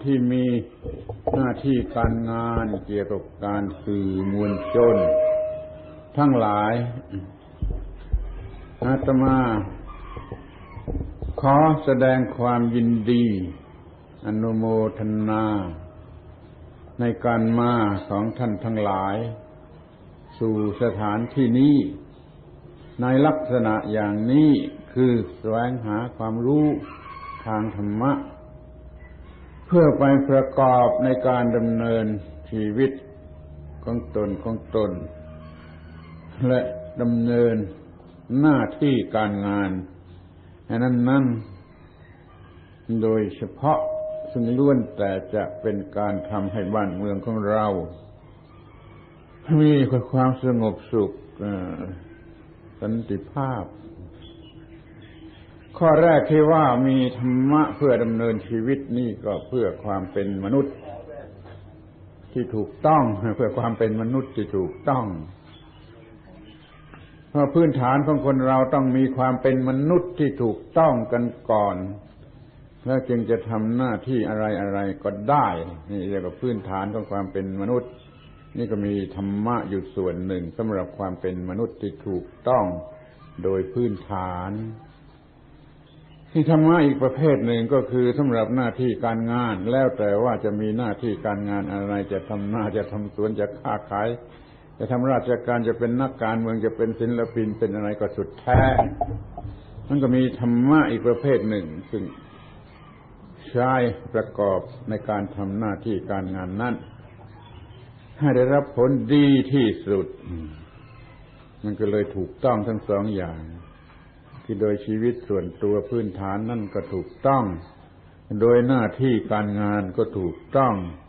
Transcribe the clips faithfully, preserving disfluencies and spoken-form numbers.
ที่มีหน้าที่การงานเกี่ยวกับการสื่อมวลชนทั้งหลายอาตมาขอแสดงความยินดีอนุโมทนาในการมาของท่านทั้งหลายสู่สถานที่นี้ในลักษณะอย่างนี้คือแสวงหาความรู้ทางธรรมะเพื่อไปประกอบในการดำเนินชีวิตของตนของตนและดำเนินหน้าที่การงานนั้นนั้นโดยเฉพาะซึ่งล้วนแต่จะเป็นการทำให้บ้านเมืองของเรามีความสงบสุขสันติภาพข้อแรกที่ว่ามีธรรมะเพื่อดำเนินชีวิตนี่ก็เพื่อความเป็นมนุษย์ที่ถูกต้องเพื่อความเป็นมนุษย์ที่ถูกต้องเพราะพื้นฐานของคนเราต้องมีความเป็นมนุษย์ที่ถูกต้องกันก่อนแล้วจึงจะทำหน้าที่อะไรๆก็ได้นี่เรียกว่าพื้นฐานของความเป็นมนุษย์นี่ก็มีธรรมะอยู่ส่วนหนึ่งสำหรับความเป็นมนุษย์ที่ถูกต้องโดยพื้นฐานที่ธรรมะอีกประเภทหนึ่งก็คือสำหรับหน้าที่การงานแล้วแต่ว่าจะมีหน้าที่การงานอะไรจะทำนาจะทำสวนจะค้าขายจะทำราชการจะเป็นนักการเมืองจะเป็นศิลปินเป็นอะไรก็สุดแท้มันก็มีธรรมะอีกประเภทหนึ่งซึ่งใช้ประกอบในการทำหน้าที่การงานนั้นให้ได้รับผลดีที่สุดมันก็เลยถูกต้องทั้งสองอย่างที่โดยชีวิตส่วนตัวพื้นฐานนั่นก็ถูกต้องโดยหน้าที่การงานก็ถูกต้อง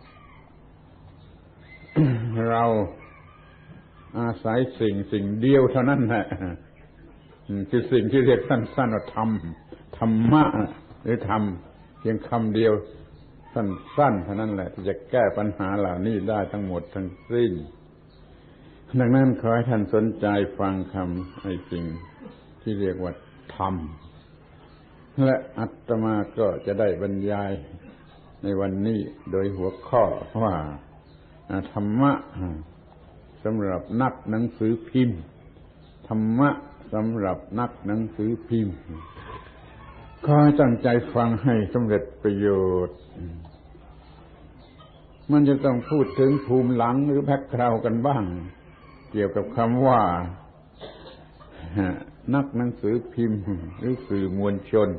เราอาศัยสิ่งสิ่งเดียวเท่านั้นแหละคือสิ่งที่เรียกสั้นๆว่าธรรมธรรมะหรือธรรมเพียงคำเดียวสั้นๆเท่านั้นแหละที่จะแก้ปัญหาเหล่านี้ได้ทั้งหมดทั้งสิ้นดังนั้นขอให้ท่านสนใจฟังคำไอ้สิ่งที่เรียกว่าธรรมและอาตมาก็จะได้บรรยายในวันนี้โดยหัวข้อว่าธรรมะสำหรับนักหนังสือพิมพ์ธรรมะสำหรับนักหนังสือพิมพ์ขอให้ตั้งใจฟังให้สำเร็จประโยชน์มันจะต้องพูดถึงภูมิหลังหรือแบ็คกราวด์กันบ้างเกี่ยวกับคำว่านักหนังสือพิมพ์หรือสื่อมวลชน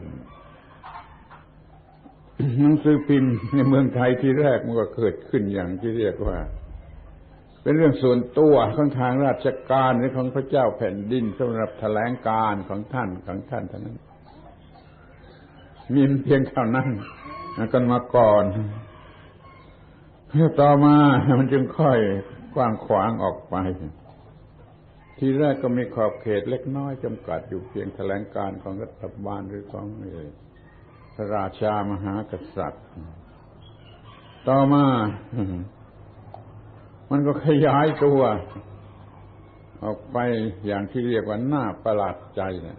หนังสือพิมพ์ในเมืองไทยที่แรกมันก็เกิดขึ้นอย่างที่เรียกว่าเป็นเรื่องส่วนตัวของทางราชการหรือของพระเจ้าแผ่นดินสำหรับแถลงการของท่านของท่านเท่านั้นมีเพียงเท่านั้นกันมาก่อนแล้วต่อมามันจึงค่อยกว้างขวางออกไปทีแรกก็มีขอบเขตเล็กน้อยจำกัดอยู่เพียงแถลงการของรัฐบาลหรือของพระราชามหากษัตริย์ต่อมามันก็ขยายตัวออกไปอย่างที่เรียกว่าน่าประหลาดใจนะ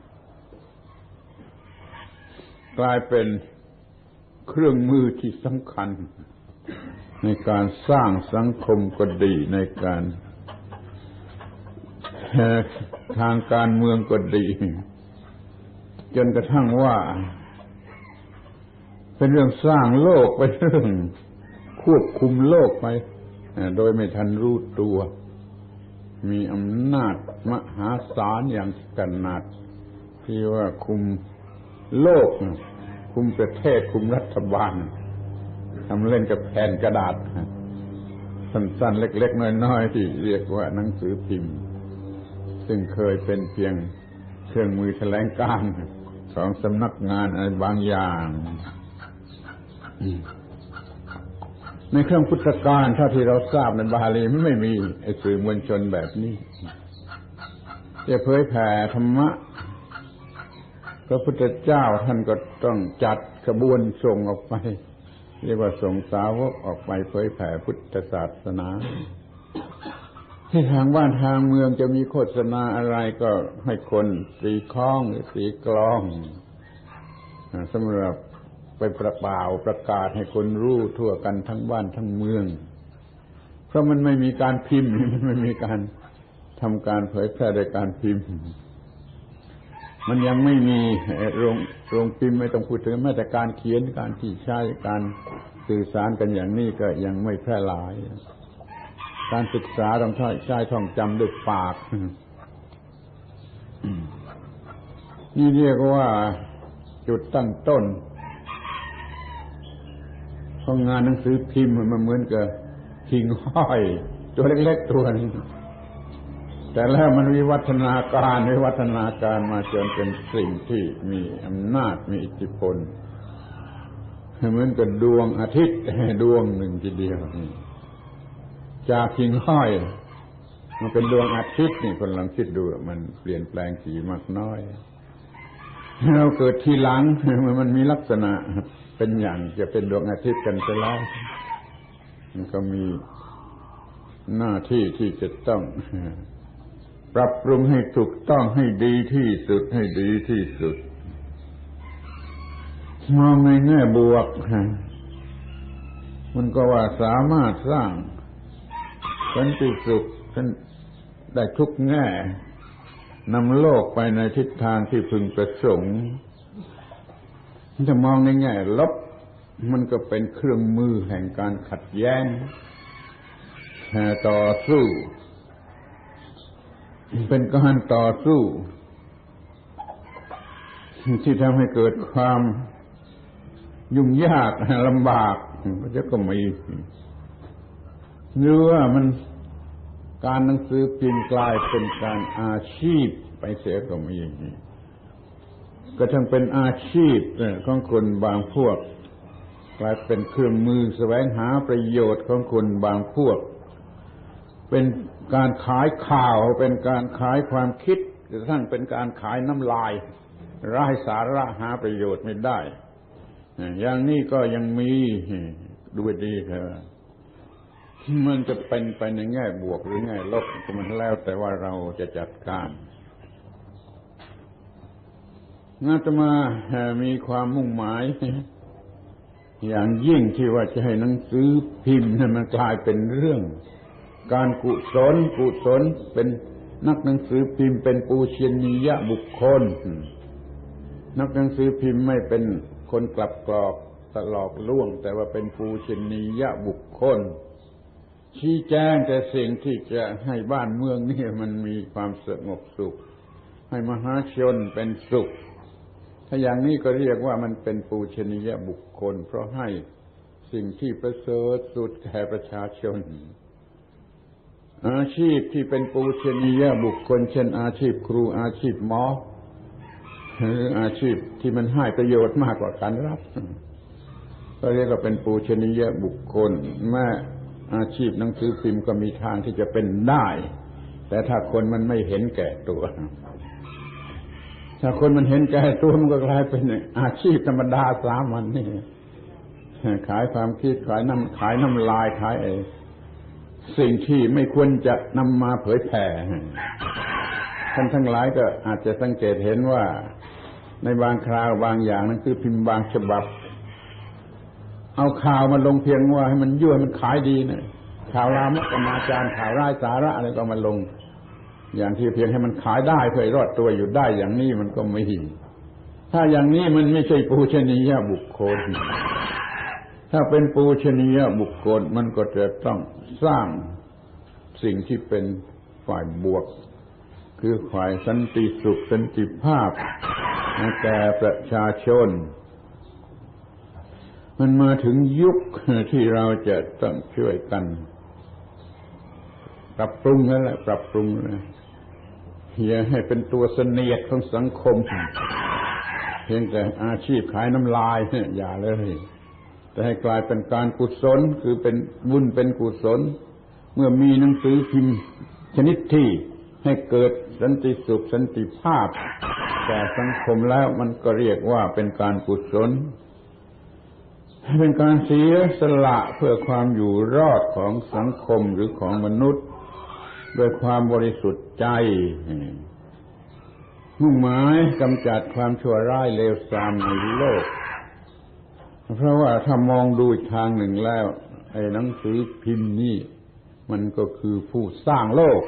กลายเป็นเครื่องมือที่สำคัญในการสร้างสังคมก็ดีในการทางการเมืองก็ดีจนกระทั่งว่าเป็นเรื่องสร้างโลกไปเรื่องควบคุมโลกไปโดยไม่ทันรู้ตัวมีอำนาจมหาศาลอย่างขนาดที่ว่าคุมโลกคุมประเทศคุมรัฐบาลทำเล่นกับแผ่นกระดาษสั้นๆเล็กๆน้อยๆที่เรียกว่าหนังสือพิมพ์ซึ่งเคยเป็นเพียงเครื่องมือแถลงการของสำนักงานอะไรบางอย่างในครั้งพุทธกาลถ้าที่เราทราบในบาลีไม่มีไอ้สื่อมวลชนแบบนี้จะเผยแผ่ธรรมะพระพุทธเจ้าท่านก็ต้องจัดขบวนส่งออกไปเรียกว่าส่งสาวกออกไปเผยแผ่พุทธศาสนาที่ทางบ้านทางเมืองจะมีโฆษณาอะไรก็ให้คนตีคล้องหรือตีกลองสำหรับไปประเป่าประกาศให้คนรู้ทั่วกันทั้งบ้านทั้งเมืองเพราะมันไม่มีการพิมพ์มันไม่มีการทำการเผยแพร่โดยการพิมพ์มันยังไม่มีโรงโรงพิมพ์ไม่ต้องพูดถึงแม้แต่การเขียนการที่ใช้การสื่อสารกันอย่างนี้ก็ยังไม่แพร่หลายการศึกษาต้องใช้ท่องจำด้วยปากนี่เรียกว่าจุดตั้งต้นของงานหนังสือพิมพ์มันเหมือนกับหิ่งห้อยตัวเล็กๆตัวนึงแต่แล้วมันวิวัฒนาการวิวัฒนาการมาจนเป็นสิ่งที่มีอำนาจมีอิทธิพลเหมือนกับดวงอาทิตย์ดวงหนึ่งทีเดียวจากหิ่งห้อยมันเป็นดวงอาทิตย์นี่คนลองคิดดูมันเปลี่ยนแปลงสีมากน้อยเราเกิดทีหลังมันมีลักษณะเป็นอย่างจะเป็นดวงอาทิตย์กันไปแล้วมันก็มีหน้าที่ที่จะต้องปรับปรุงให้ถูกต้องให้ดีที่สุดให้ดีที่สุดมองในแง่บวกมันก็ว่าสามารถสร้างสันติสุขได้ทุกแง่นำโลกไปในทิศทางที่พึงประสงค์ถ้ามองในแง่ลบมันก็เป็นเครื่องมือแห่งการขัดแย้งต่อสู้เป็นการต่อสู้ที่ทำให้เกิดความยุ่งยากลำบากก็จะก็มีหรือว่ามันการหนังสือพิมพ์กลายเป็นการอาชีพไปเสียก็มีก็ทั้งเป็นอาชีพของคนบางพวกกลายเป็นเครื่องมือแสวงหาประโยชน์ของคนบางพวกเป็นการขายข่าวเป็นการขายความคิดกระทั่งเป็นการขายน้ำลายไร้สาระหาประโยชน์ไม่ได้อย่างนี้ก็ยังมีดูดีเถอะมันจะเป็นไปในแง่บวกหรือแง่ลบก็มันแล้วแต่ว่าเราจะจัดการอาตมามีความมุ่งหมายอย่างยิ่งที่ว่าจะให้หนังสือพิมพ์นั้นมันกลายเป็นเรื่องการกุศลกุศลเป็นนักหนังสือพิมพ์เป็นปูชนียบุคคลนักหนังสือพิมพ์ไม่เป็นคนกลับกรอกตลอกล่วงแต่ว่าเป็นปูชนียบุคคลชี้แจงแต่สิ่งที่จะให้บ้านเมืองนี่มันมีความสงบสุขให้มหาชนเป็นสุขถ้าอย่างนี้ก็เรียกว่ามันเป็นปูชนียบุคคลเพราะให้สิ่งที่ประเสริฐสุดแก่ประชาชนอาชีพที่เป็นปูชนียบุคคลเช่นอาชีพครูอาชีพหมอหรืออาชีพที่มันให้ประโยชน์มากกว่าการรับก็เรียกว่าเป็นปูชนียบุคคลแม้อาชีพหนังสือพิมพ์ก็มีทางที่จะเป็นได้แต่ถ้าคนมันไม่เห็นแก่ตัวถ้าคนมันเห็นแก่ตัวมันก็กลายเป็นอาชีพธรรมดาสามัญนี่ขายความคิดขายน้ำขายน้ำลายขายไอ้สิ่งที่ไม่ควรจะนำมาเผยแผ่ท่านทั้งหลายก็อาจจะสังเกตเห็นว่าในบางคราวบางอย่างนั้นคือพิมพ์บางฉบับเอาข่าวมาลงเพียงว่าให้มันยั่วมันขายดีนะข่าวลามกอนาจารข่าวไร้สาระอะไรก็มาลงอย่างที่เพียงให้มันขายได้เพื่อรอดตัวอยู่ได้อย่างนี้มันก็ไม่ดีถ้าอย่างนี้มันไม่ใช่ปูชนียบุคคลถ้าเป็นปูชนียบุคคลมันก็จะต้องสร้างสิ่งที่เป็นฝ่ายบวกคือฝ่ายสันติสุขสันติภาพแก่ประชาชนมันมาถึงยุคที่เราจะต้องช่วยกันปรับปรุงนั่นแหละปรับปรุงนะอย่าให้เป็นตัวเสนียดของสังคมเพียงแต่อาชีพขายน้ำลายเนี่ยอย่าเลยแต่ให้กลายเป็นการกุศลคือเป็นบุญเป็นกุศลเมื่อมีหนังสือพิมพ์ชนิดที่ให้เกิดสันติสุขสันติภาพแก่สังคมแล้วมันก็เรียกว่าเป็นการกุศลเป็นการเสียสละเพื่อความอยู่รอดของสังคมหรือของมนุษย์ด้วยความบริสุทธิ์ใจมุ่งหมายกำจัดความชั่วร้ายเลวทรามในโลกเพราะว่าถ้ามองดูอีกทางหนึ่งแล้วไอ้หนังสือพิมพ์นี่มันก็คือผู้สร้างโลก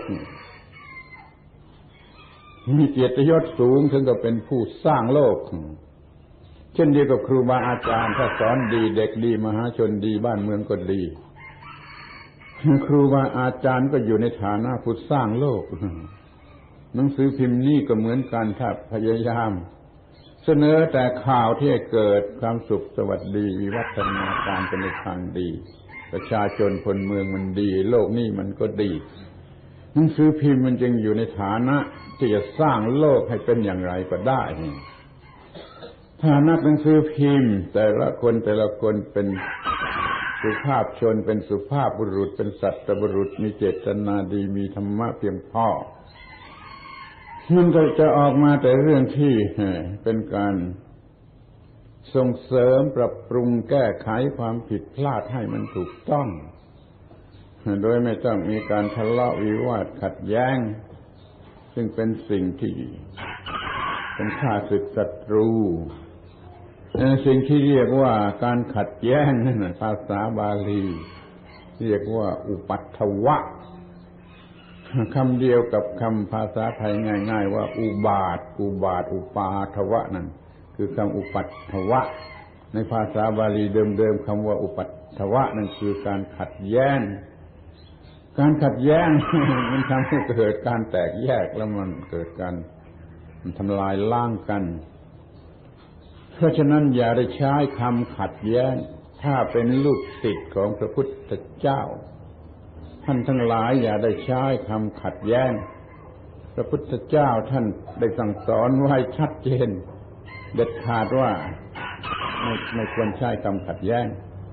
มีเกียรติยศสูงถึงกับเป็นผู้สร้างโลกเช่นเดียวกับครูบาอาจารย์ถ้าสอนดีเด็กดีมหาชนดีบ้านเมืองก็ดีครูบาอาจารย์ก็อยู่ในฐานะผู้สร้างโลกหนังสือพิมพ์นี่ก็เหมือนกันถ้าพยายามเสนอแต่ข่าวที่ให้เกิดความสุขสวัสดีวิวัฒนาการเป็นในทางดีประชาชนคนเมืองมันดีโลกนี้มันก็ดีหนังสือพิมพ์มันจึงอยู่ในฐานะที่จะสร้างโลกให้เป็นอย่างไรก็ได้ถ้านักหนังสือพิมพ์แต่ละคนแต่ละคนเป็นสุภาพชนเป็นสุภาพบุรุษเป็นสัตตบุรุษมีเจตนาดีมีธรรมะเพียงพอมันก็จะออกมาแต่เรื่องที่เป็นการส่งเสริมปรับปรุงแก้ไขความผิดพลาดให้มันถูกต้องโดยไม่ต้องมีการทะเลาะวิวาทขัดแย้งซึ่งเป็นสิ่งที่เป็นข้าศึกศัตรูสิ่งที่เรียกว่าการขัดแย้งนั่นภาษาบาลีเรียกว่าอุปัฏฐวะคำเดียวกับคำภาษาไทยง่ายๆว่าอุบาทอุบาทอุปาทวะนั่นคือคำอุปัฏฐวะในภาษาบาลีเดิมๆคำว่าอุปัฏฐวะนั่นคือการขัดแย้งการขัดแย้งมันทำให้เกิดการแตกแยกแล้วมันเกิดการทำลายล้างกันเพราะฉะนั้นอย่าได้ใช้คำขัดแย้งถ้าเป็นลูกศิษย์ของพระพุทธเจ้าท่านทั้งหลายอย่าได้ใช้คำขัดแย้งพระพุทธเจ้าท่านได้สั่งสอนไว้ชัดเจนเด็ดขาดว่าไม่ไม่ควรใช้คำขัดแย้ง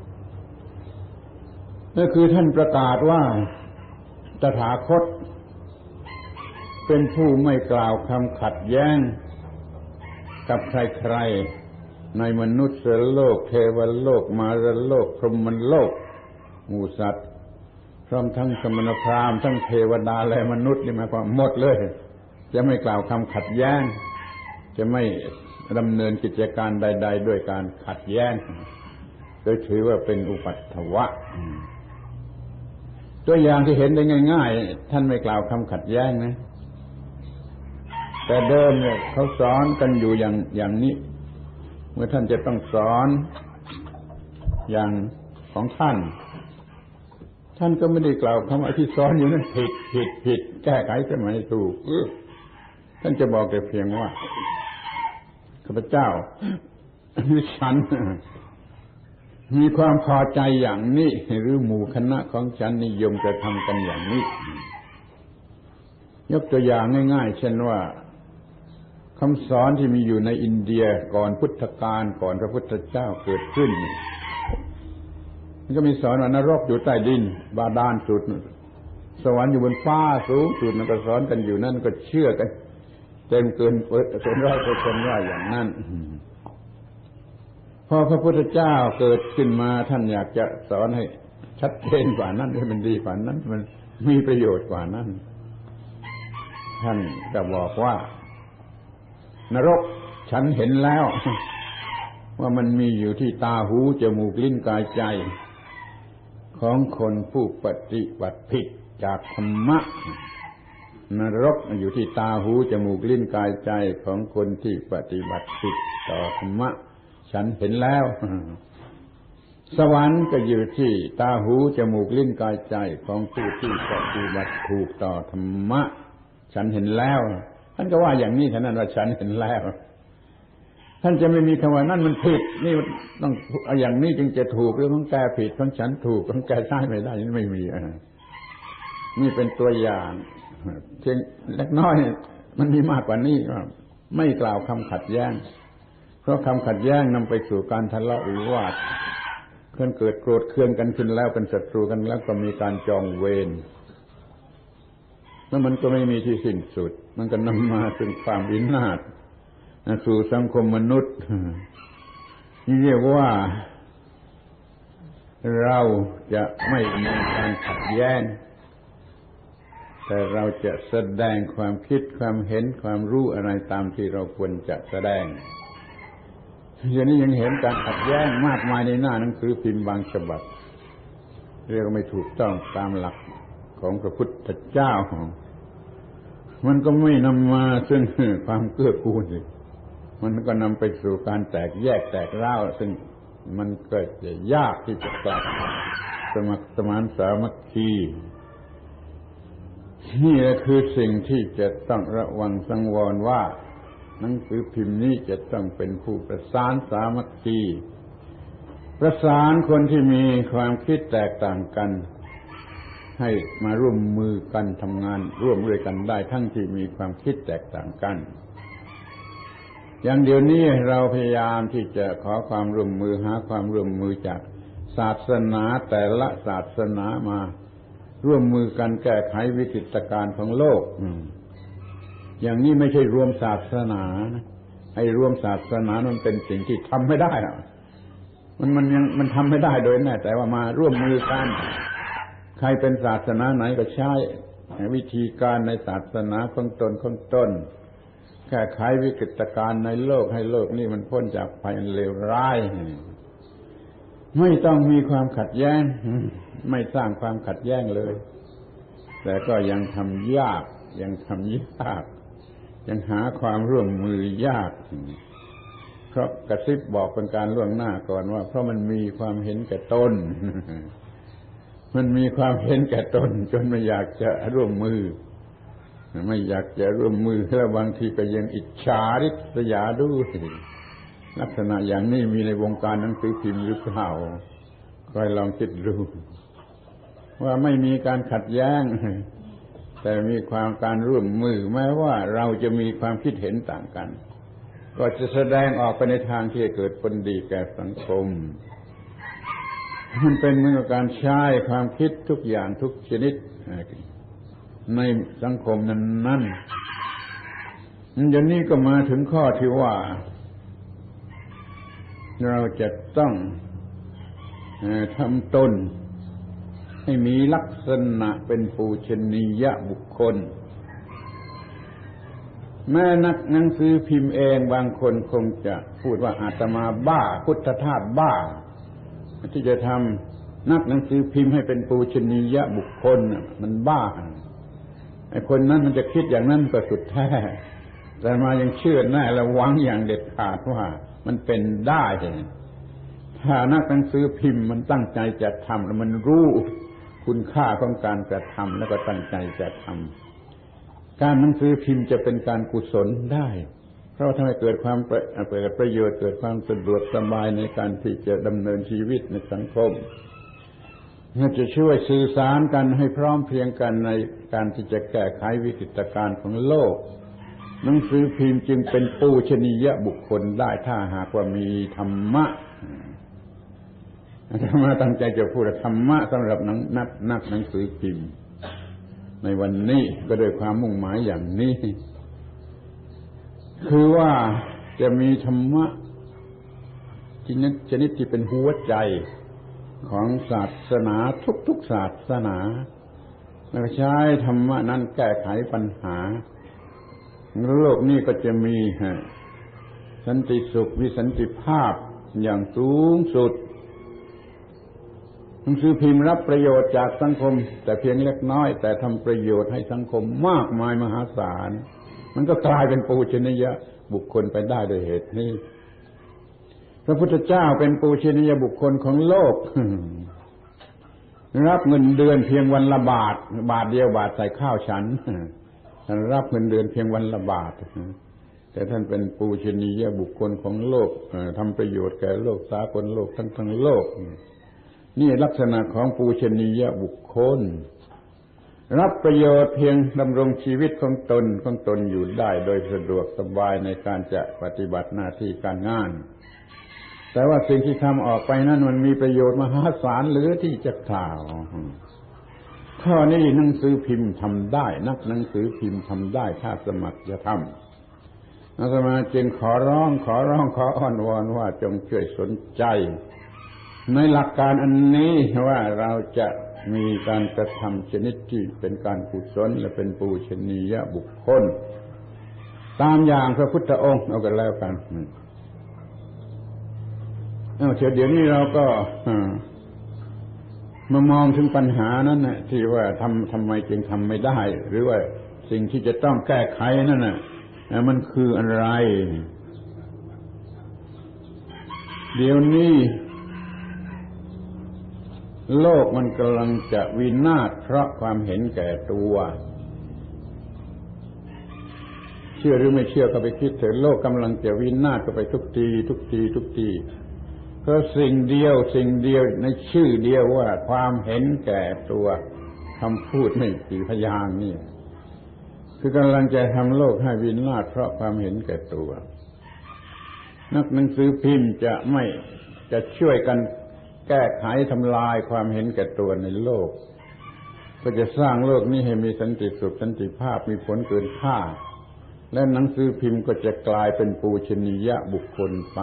นั่นคือท่านประกาศว่าตถาคตเป็นผู้ไม่กล่าวคำขัดแย้งกับใครๆในมนุษย์โลกเทวโลกมารโลกพรหมโลกหมู่สัตว์พร้อมทั้งสมณพราหมณ์ทั้งเทวดาและมนุษย์นี่หมายความหมดเลยจะไม่กล่าวคำขัดแย้งจะไม่ดำเนินกิจการใดๆด้วยการขัดแย้งโดยถือว่าเป็นอุปัฏฐวะตัวอย่างที่เห็นได้ง่ายๆท่านไม่กล่าวคำขัดแย้งนะแต่เดิมเนี่ยเขาสอนกันอยู่อย่างอย่างนี้เมื่อท่านจะต้องสอนอย่างของท่านท่านก็ไม่ได้กล่าวคำว่าที่สอนอยู่นั้นผิดผิดผิดแก้ไขขึ้นมาให้ถูกท่านจะบอกแต่เพียงว่าข้าพเจ้าดิฉันมีความพอใจอย่างนี้หรือหมู่คณะของฉันนิยมจะทำกันอย่างนี้ยกตัวอย่างง่ายๆเช่นว่าคำสอนที่มีอยู่ในอินเดียก่อนพุทธกาลก่อนพระพุทธเจ้าเกิดขึ้นมันก็มีสอนว่านรกอยู่ใต้ดินบาดาลสุดสวรรค์อยู่บนฟ้าสูงสุดมันก็สอนกันอยู่นั่นก็เชื่อกันเต็มเกินเปิดเกินร้อยเปอร์เซ็นต์ว่าอย่างนั้นพอพระพุทธเจ้าเกิดขึ้นมาท่านอยากจะสอนให้ชัดเจนกว่านั้นให้มันดีกว่านั้นมันมีประโยชน์กว่านั้นท่านจะบอกว่านรกฉันเห็นแล้วว่ามันมีอยู่ที่ตาหูจมูกลิ้นกายใจของคนผู้ปฏิบัติผิดจากธรรมะนรกอยู่ที่ตาหูจมูกลิ้นกายใจของคนที่ปฏิบัติผิดต่อธรรมะฉันเห็นแล้วสวรรค์ก็อยู่ที่ตาหูจมูกลิ้นกายใจของผู้ที่ปฏิบัติถูกต่อธรรมะฉันเห็นแล้วท่านก็ว่าอย่างนี้ท่านนั้นว่าฉันเห็นแล้วท่านจะไม่มีคำว่านั่นมันผิดนี่ต้องเอาอย่างนี้จึงจะถูกเรื่องของแกผิดของฉันถูกของแกใช่ไม่ได้นี่ไม่มีนี่เป็นตัวอย่างเพียงเล็กน้อยมันมีมากกว่านี้ว่าไม่กล่าวคำขัดแย้งเพราะคำขัดแย้งนำไปสู่การทะเลาะวิวาทเกิดเกิดโกรธเคืองกันขึ้นแล้วเป็นศัตรูกันแล้วก็มีการจองเวรแล้วมันก็ไม่มีที่สิ้นสุดมันก็นำมาถึงความวินาศสู่สังคมมนุษย์นี่เรียกว่าเราจะไม่มีการขัดแย้งแต่เราจะแสดงความคิดความเห็นความรู้อะไรตามที่เราควรจะแสดงเดี๋ยวนี้ยังเห็นการขัดแย้งมากมายในหน้าหนังสือพิมพ์บางฉบับเรียกว่าไม่ถูกต้องตามหลักของพระพุทธเจ้ามันก็ไม่นำมาซึ่งความเกื้อกูลมันก็นำไปสู่การแตกแยกแตกร้าวซึ่งมันก็จะยากที่จะกลับสมัครสมานสามัคคีนี่แหละคือสิ่งที่จะต้องระวังสังวรว่าหนังสือพิมพ์นี้จะต้องเป็นผู้ประสานสามัคคีประสานคนที่มีความคิดแตกต่างกันให้มาร่วมมือกันทำงานร่วมด้วยกันได้ทั้งที่มีความคิดแตกต่างกันอย่างเดี๋ยวนี้เราพยายามที่จะขอความร่วมมือหาความร่วมมือจากศาสนาแต่ละศาสนามาร่วมมือกันแก้ไขวิกฤตการณ์ของโลกอย่างนี้ไม่ใช่รวมศาสนาไอ้รวมศาสนามันเป็นสิ่งที่ทำไม่ได้มันมันยังมันทำไม่ได้โดยแน่แต่ว่ามาร่วมมือกันใครเป็นศาสนาไหนก็ใช้วิธีการในศาสนาของตนของตนแก้ไขวิกฤตการณ์ในโลกให้โลกนี้มันพ้นจากภัยอันเลวร้ายไม่ต้องมีความขัดแย้งไม่สร้างความขัดแย้งเลยแต่ก็ยังทำยากยังทำยากยังหาความร่วมมือยากเพราะกระซิบบอกเป็นการล่วงหน้าก่อนว่าเพราะมันมีความเห็นแก่ตนมันมีความเห็นแก่ตนจนไม่อยากจะร่วมมือไม่อยากจะร่วมมือแล้วบางทีก็ยังอิจฉาริษยาด้วยลักษณะอย่างนี้มีในวงการหนังสือพิมพ์หรือเปล่าคอยลองคิดดูว่าไม่มีการขัดแย้งแต่มีความการร่วมมือแม้ว่าเราจะมีความคิดเห็นต่างกันก็จะแสดงออกไปในทางที่จะเกิดผลดีแก่สังคมมันเป็นเหมือนกับการใช้ความคิดทุกอย่างทุกชนิดในสังคมนั้นๆอย่างนี้ก็มาถึงข้อที่ว่าเราจะต้องทำตนให้มีลักษณะเป็นปูชนียบุคคลแม่นักหนังสือพิมพ์เองบางคนคงจะพูดว่าอาตมาบ้าพุทธทาสบ้าที่จะทำนักหนังสือพิมพ์ให้เป็นปูชนียบุคคลมันบ้าไอ้คนนั้นมันจะคิดอย่างนั้นก็สุดแท้แต่มายังเชื่อแน่และหวังอย่างเด็ดขาดว่ามันเป็นได้ถ้านักหนังสือพิมพ์มันตั้งใจจะทำแล้วมันรู้คุณค่าของการกระทำแล้วก็ตั้งใจจะทำการหนังสือพิมพ์จะเป็นการกุศลได้เพราะทำให้เกิดความเกิดประโยชน์เกิดความสะดวกสบายในการที่จะดำเนินชีวิตในสังคมมันจะช่วยสื่อสารกันให้พร้อมเพรียงกันในการที่จะแก้ไขวิกฤตการณ์ของโลกหนังสือพิมพ์จึงเป็นปูชนียบุคคลได้ถ้าหากว่ามีธรรมะธรรมะตั้งใจจะพูดธรรมะสำหรับนักนักนักหนังสือพิมพ์ในวันนี้ก็โดยความมุ่งหมายอย่างนี้คือว่าจะมีธรรมะชนิดชนิดที่เป็นหัวใจของศาสนาทุกๆศาสนาแล้วใช้ธรรมะนั้นแก้ไขปัญหาโลกนี้ก็จะมีสันติสุขวิสันติภาพอย่างสูงสุดหนังสือพิมพ์รับประโยชน์จากสังคมแต่เพียงเล็กน้อยแต่ทำประโยชน์ให้สังคมมากมายมหาศาลมันก็กลายเป็นปูชนียบุคคลไปได้โดยเหตุนี้พระพุทธเจ้าเป็นปูชนียบุคคลของโลกรับเงินเดือนเพียงวันละบาทบาทเดียวบาทใส่ข้าวฉันท่านรับเงินเดือนเพียงวันละบาทแต่ท่านเป็นปูชนียบุคคลของโลกทำประโยชน์แก่โลกสากลโลกทั้งทั้งโลกนี่ลักษณะของปูชนียบุคคลรับประโยชน์เพียงดำรงชีวิตของตนของตนอยู่ได้โดยสะดวกสบายในการจะปฏิบัติหน้าที่การงานแต่ว่าสิ่งที่ทำออกไปนั้นมันมีประโยชน์มหาศาลเหลือที่จะกล่าวข้อนี้หนังสือพิมพ์ทำได้นักหนังสือพิมพ์ทำได้ถ้าสมัครจะทำอาตมาจึงขอร้องขอร้องขออ้อนวอนว่าจงช่วยสนใจในหลักการอันนี้ว่าเราจะมีการกระทำชนิดที่เป็นการกุศลและเป็นปูชนียบุคคลตามอย่างพระพุทธองค์เอากันแล้วกันเอ้าเดี๋ยวนี้เราก็มามองถึงปัญหานั้นน่ะที่ว่าทำทำไมจึงทำไม่ได้หรือว่าสิ่งที่จะต้องแก้ไขนั่นน่ะมันคืออะไรเดี๋ยวนี้โลกมันกำลังจะวินาศเพราะความเห็นแก่ตัวเชื่อหรือไม่เชื่อก็ไปคิดเถอะโลกกำลังจะวินาศก็ไปทุกทีทุกทีทุกทีเพราะสิ่งเดียวสิ่งเดียวในชื่อเดียวว่าความเห็นแก่ตัวคำพูดไม่กี่พยางค์นี่คือกำลังจะทำโลกให้วินาศเพราะความเห็นแก่ตัวนักหนังสือพิมพ์จะไม่จะช่วยกันแก้ไขทำลายความเห็นแก่ตัวในโลกก็จะสร้างโลกนี้ให้มีสันติสุขสันติภาพมีผลเกินคาดและหนังสือพิมพ์ก็จะกลายเป็นปูชนียบุคคลไป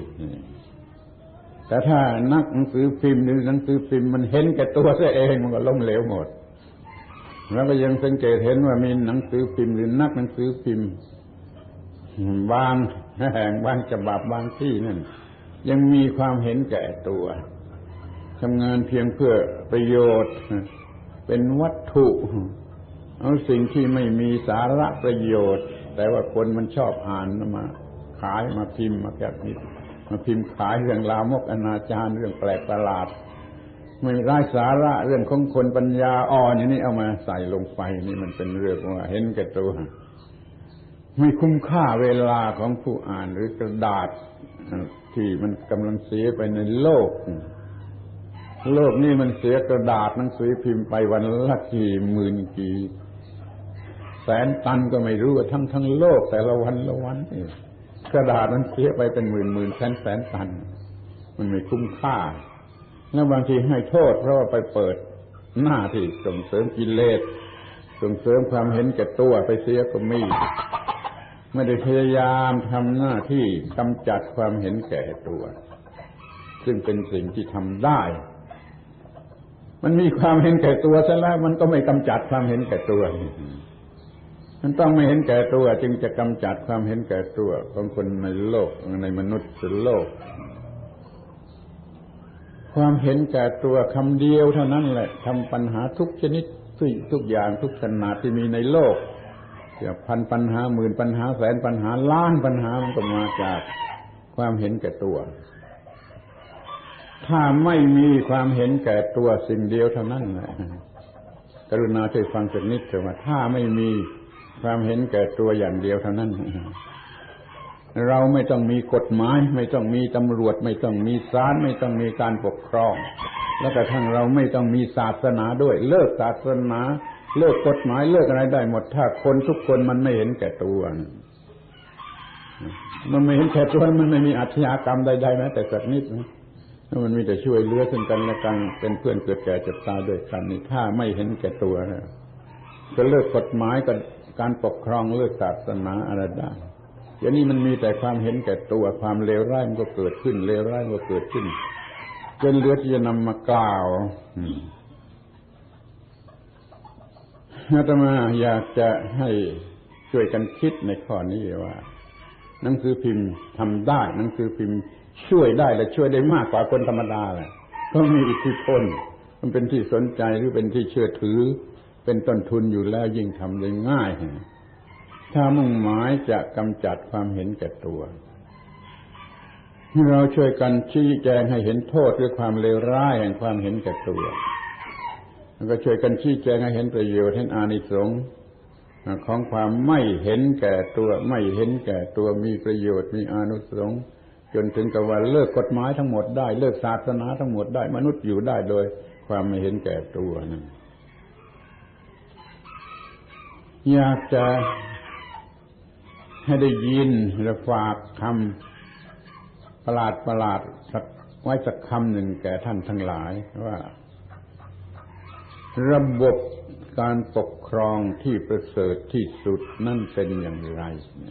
แต่ถ้านักหนังสือพิมพ์หรือหนังสือพิมพ์มันเห็นแก่ตัวซะเองมันก็ล้มเหลวหมดแล้วก็ยังสังเกตเห็นว่ามีหนังสือพิมพ์หรือนักหนังสือพิมพ์บางแห่งบางฉบับบางที่นั่นยังมีความเห็นแก่ตัวทำงานเพียงเพื่อประโยชน์เป็นวัตถุเอาสิ่งที่ไม่มีสาระประโยชน์แต่ว่าคนมันชอบอ่านมาขายมาพิมพ์มาแกะนิดมาพิมพ์ขายเรื่องลามกอนาจารเรื่องแปลกประหลาดไม่ไร้สาระเรื่องของคนปัญญาอ่อนอย่างนี้เอามาใส่ลงไปนี่มันเป็นเรื่องว่าเห็นแก่ตัวไม่คุ้มค่าเวลาของผู้อ่านหรือกระดาษที่มันกำลังเสียไปในโลกโลกนี้มันเสียกระดาษหนังสือพิมพ์ไปวันละกี่หมื่นกี่แสนตันก็ไม่รู้ว่าทั้งทั้งโลกแต่ละวันละวันนี่กระดาษมันเสียไปเป็นหมื่นหมื่นแสนแสนตันมันไม่คุ้มค่าแล้วบางทีให้โทษเพราะว่าไปเปิดหน้าที่ส่งเสริมกิเลสส่งเสริมความเห็นแก่ตัวไปเสียก็มีไม่ได้พยายามทำหน้าที่กำจัดความเห็นแก่ตัวซึ่งเป็นสิ่งที่ทำได้มันมีความเห็นแก่ตัวซะแล้วมันก็ไม่กำจัดความเห็นแก่ตัวมันต้องไม่เห็นแก่ตัวจึงจะกำจัดความเห็นแก่ตัวของคนในโลกในมนุษย์โลกความเห็นแก่ตัวคำเดียวเท่านั้นแหละทำปัญหาทุกชนิดทุกอย่างทุกขนาดที่มีในโลกจะพันปัญหาหมื่นปัญหาแสนปัญหาล้านปัญหามันก็มาจากความเห็นแก่ตัวถ้าไม่มีความเห็นแก่ตัวสิ่งเดียวเท่านั้นแหละกรุณาช่วยฟังสักนิดเถอะว่าถ้าไม่มีความเห็นแก่ตัวอย่างเดียวเท่านั้นเราไม่ต้องมีกฎหมายไม่ต้องมีตำรวจไม่ต้องมีศาลไม่ต้องมีการปกครองแล้วกระทั่งเราไม่ต้องมีศาสนาด้วยเลิกศาสนาเลิกกฎหมายเลิกอะไรได้หมดถ้าคนทุกคนมันไม่เห็นแก่ตัวมันไม่เห็นแก่ตัวมันไม่มีอาชญากรรมใดๆแม้แต่สักนิดนะมันมีแต่ช่วยเหลือซึ่งกันและกันเป็นเพื่อนเกิดแก่เจ็บตายด้วยกันนี่ถ้าไม่เห็นแก่ตัวนะก็เลิกกฎหมายกับการปกครองเลิกศาสนาอะไรได้เดี๋ยวนี้มันมีแต่ความเห็นแก่ตัวความเลวร้ายมันก็เกิดขึ้นเลวร้ายมันก็เกิดขึ้นจนเหลือที่จะนำมากล่าวอาตมาอยากจะให้ช่วยกันคิดในข้อนี้ว่าหนังสือพิมพ์ทำได้หนังสือพิมพ์ช่วยได้และช่วยได้มากกว่าคนธรรมดาแหละเพราะมีอิทธิพลมันเป็นที่สนใจหรือเป็นที่เชื่อถือเป็นต้นทุนอยู่แล้วยิ่งทำได้ง่ายถ้ามุ่งหมายจะกำจัดความเห็นแก่ตัวเราช่วยกันชี้แจงให้เห็นโทษหรือความเลวร้ายแห่งความเห็นแก่ตัวแล้วก็ช่วยกันชี้แจงให้เห็นประโยชน์เห็นอานิสงส์ของความไม่เห็นแก่ตัวไม่เห็นแก่ตัวมีประโยชน์มีอานิสงส์จนถึงกับว่าเลิกกฎหมายทั้งหมดได้เลิกศาสนาทั้งหมดได้มนุษย์อยู่ได้โดยความไม่เห็นแก่ตัวนั่นอยากจะให้ได้ยินและฝากคำประหลาดประหลาดสักไว้สักคำหนึ่งแก่ท่านทั้งหลายว่าระบบการปกครองที่ประเสริฐที่สุดนั่นเป็นอย่างไร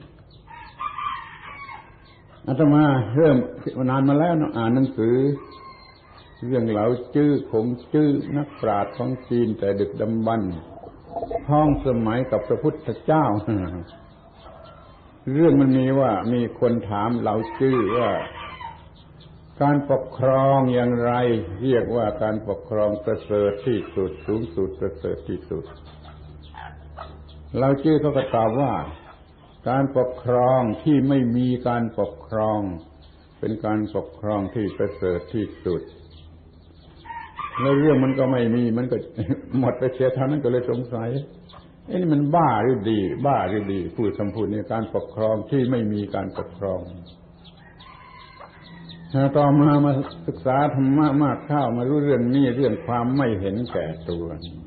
อาตมาเริ่มนานมาแล้วอ่านหนังสือเรื่องเหลาจื้อคงจื้อนักปราชญ์ของจีนแต่ดึกดำบรรพ์พ้องสมัยกับพระพุทธเจ้าเรื่องมันมีว่ามีคนถามเหลาจื้อว่าการปกครองอย่างไรเรียกว่าการปกครองประเสริฐที่สุดสูงสุดประเสริฐที่สุดเราชื่อเขาก็ตอบว่าการปกครองที่ไม่มีการปกครองเป็นการปกครองที่ประเสริฐที่สุดแล้วเรื่องมันก็ไม่มีมันก็หมดไปเสียเท่านั้นก็เลยสงสัยไอ้นี่มันบ้าหรือดีบ้าหรือดีพูดคำพูดนี้การปกครองที่ไม่มีการปกครองต่อมามาศึกษาธรรมะมากเข้ามารู้เรื่องนี้เรื่องความไม่เห็นแก่ตัว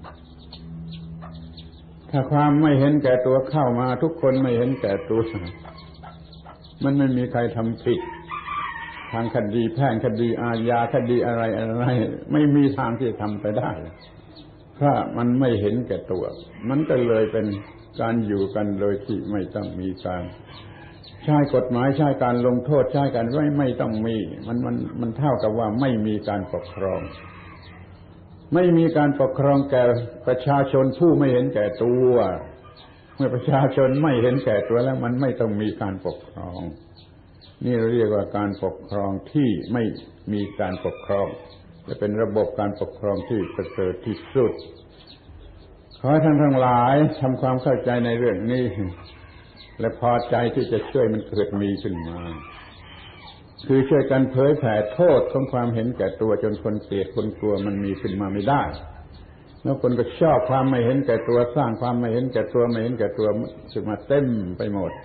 ถ้าความไม่เห็นแก่ตัวเข้ามาทุกคนไม่เห็นแก่ตัวมันไม่มีใครทำผิดทางคดีแพ่งคดีอาญาคดีอะไรอะไรไม่มีทางที่จะทำไปได้ถ้ามันไม่เห็นแก่ตัวมันก็เลยเป็นการอยู่กันโดยที่ไม่ต้องมีการใช้กฎหมายใช้การลงโทษใช้การไม่ไม่ต้องมีมันมันมันเท่ากับว่าไม่มีการปกครองไม่มีการปกครองแก่ประชาชนผู้ไม่เห็นแก่ตัวเมื่อประชาชนไม่เห็นแก่ตัวแล้วมันไม่ต้องมีการปกครองนี่เราเรียกว่าการปกครองที่ไม่มีการปกครองจะเป็นระบบการปกครองที่ประเสริฐที่สุดขอให้ท่านทั้งหลายทำความเข้าใจในเรื่องนี้และพอใจที่จะช่วยมันเกิดมีขึ้นมาคือช่วยกันเผยแผ่โทษของความเห็นแก่ตัวจนคนเกลียดคนกลัวมันมีขึ้นมาไม่ได้แล้วคนก็ชอบความไม่เห็นแก่ตัวสร้างความไม่เห็นแก่ตัวไม่เห็นแก่ตัวขึ้นมาเต็มไปหมด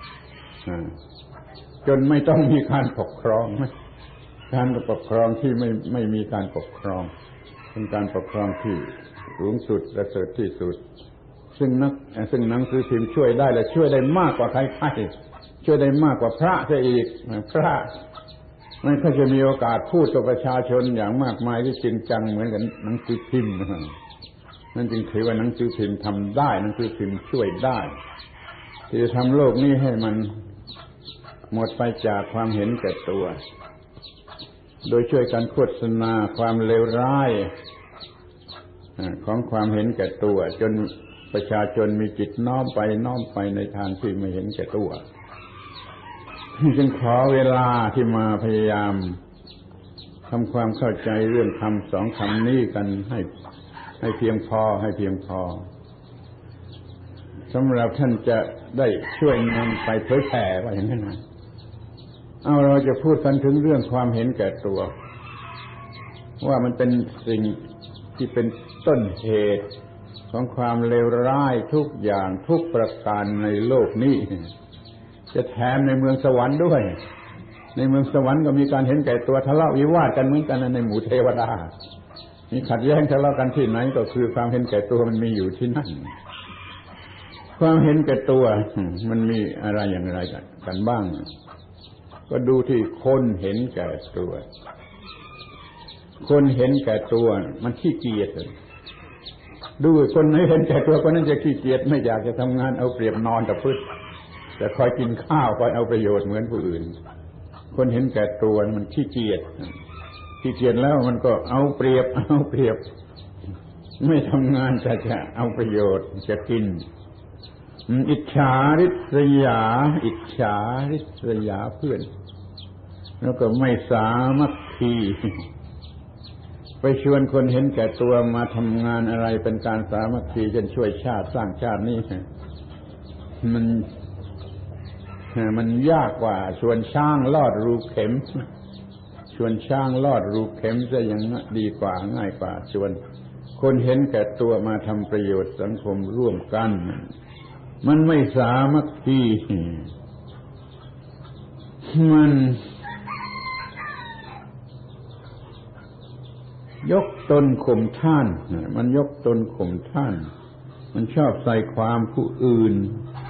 จนไม่ต้องมีการปกครองการปกครองที่ไม่ไม่มีการปกครองเป็นการปกครองที่สูงสุดประเสริฐที่สุดซึ่งนักซึ่งหนังสือพิมพ์ช่วยได้และช่วยได้มากกว่าใครๆช่วยได้มากกว่าพระซะอีกพระไม่ค่อยจะมีโอกาสพูดกับประชาชนอย่างมากมายที่จริงจังเหมือนกันหนังสือพิมพ์นั่นจึงถือว่าหนังสือพิมพ์ทำได้หนังสือพิมพ์ช่วยได้ที่จะทำโลกนี้ให้มันหมดไปจากความเห็นแก่ตัวโดยช่วยกันโฆษณาความเลวร้ายของความเห็นแก่ตัวจนประชาชนมีจิตน้อมไปน้อมไปในทางที่ไม่เห็นแก่ตัวจึงขอเวลาที่มาพยายามทำความเข้าใจเรื่องคำสองคำนี้กันให้ให้เพียงพอให้เพียงพอสำหรับท่านจะได้ช่วยนำไปเผยแผ่ว่าอย่างนั้นนะเอาเราจะพูดกันถึงเรื่องความเห็นแก่ตัวว่ามันเป็นสิ่งที่เป็นต้นเหตุของความเลวร้ายทุกอย่างทุกประการในโลกนี้จะแถมในเมืองสวรรค์ด้วยในเมืองสวรรค์ก็มีการเห็นแก่ตัวทะเลาะวิวาทกันเหมือนกันในหมู่เทวดามีขัดแย้งทะเลาะกันที่ไหนก็คือความเห็นแก่ตัวมันมีอยู่ที่นั่นความเห็นแก่ตัวมันมีอะไรอย่างไรกันบ้างก็ดูที่คนเห็นแก่ตัวคนเห็นแก่ตัวมันขี้เกียจดูคนไหนเห็นแก่ตัวคนนั้นจะขี้เกียจไม่อยากจะทำงานเอาเปรียบนอนแต่พึ่งแต่คอยกินข้าวคอยเอาประโยชน์เหมือนผู้อื่นคนเห็นแก่ตัวมันขี้เกียจขี้เกียจแล้วมันก็เอาเปรียบเอาเปรียบไม่ทำงานแต่จะเอาประโยชน์จะกินอิจฉาริษยาอิจฉาริษยาเพื่อนแล้วก็ไม่สามัคคีไปชวนคนเห็นแก่ตัวมาทำงานอะไรเป็นการสามัคคีจนช่วยชาติสร้างชาตินี่มันมันยากกว่าชวนช้างลอดรูเข็มชวนช้างลอดรูเข็มจะยังดีกว่าง่ายกว่าชวนคนเห็นแก่ตัวมาทำประโยชน์สังคมร่วมกันมันไม่สามัคคีมันยกตนข่มท่านมันยกตนข่มท่านมันชอบใส่ความผู้อื่น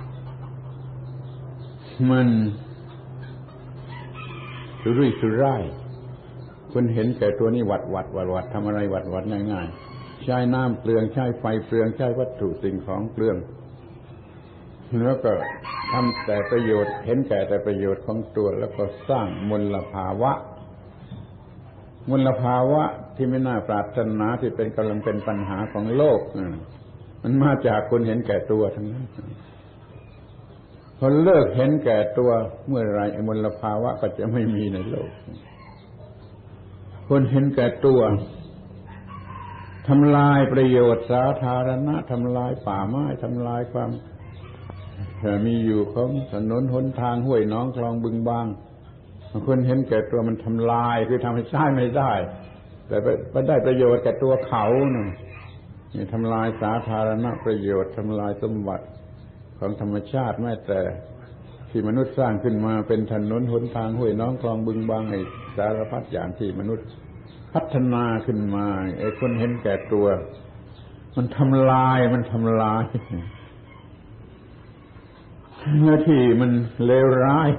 มันสุรุ่ยสุร่ายคนเห็นแก่ตัวนี่หวัดหวัดหวัดหวัดทำอะไรหวัดหวัดง่ายๆใช้น้ำเปลืองใช้ไฟเปลืองใช้วัตถุสิ่งของเปลืองแล้วก็ทำแต่ประโยชน์เห็นแก่แต่ประโยชน์ของตัวแล้วก็สร้างมลภาวะมลภาวะที่ไม่น่าปรารถนาที่เป็นกำลังเป็นปัญหาของโลกมันมาจากคนเห็นแก่ตัวทั้งนั้นพอเลิกเห็นแก่ตัวเมื่อไรมลภาวะก็จะไม่มีในโลกคนเห็นแก่ตัวทำลายประโยชน์สาธารณะทำลายป่าไม้ทำลายความมีอยู่ของถนนหนทางห้วยหนองคลองบึงบางคนเห็นแก่ตัวมันทำลายคือทำให้ใช้ไม่ได้แต่ไปได้ประโยชน์แก่ตัวเขานะนี่ทำลายสาธารณประโยชน์ทำลายสมบัติของธรรมชาติแม้แต่ที่มนุษย์สร้างขึ้นมาเป็นถนนหนทางห้วยหนองคลองบึงบางไอ้สารพัดอย่างที่มนุษย์พัฒนาขึ้นมาไอ้คนเห็นแก่ตัวมันทำลายมันทำลายเมื่อที่มันเลวร้าย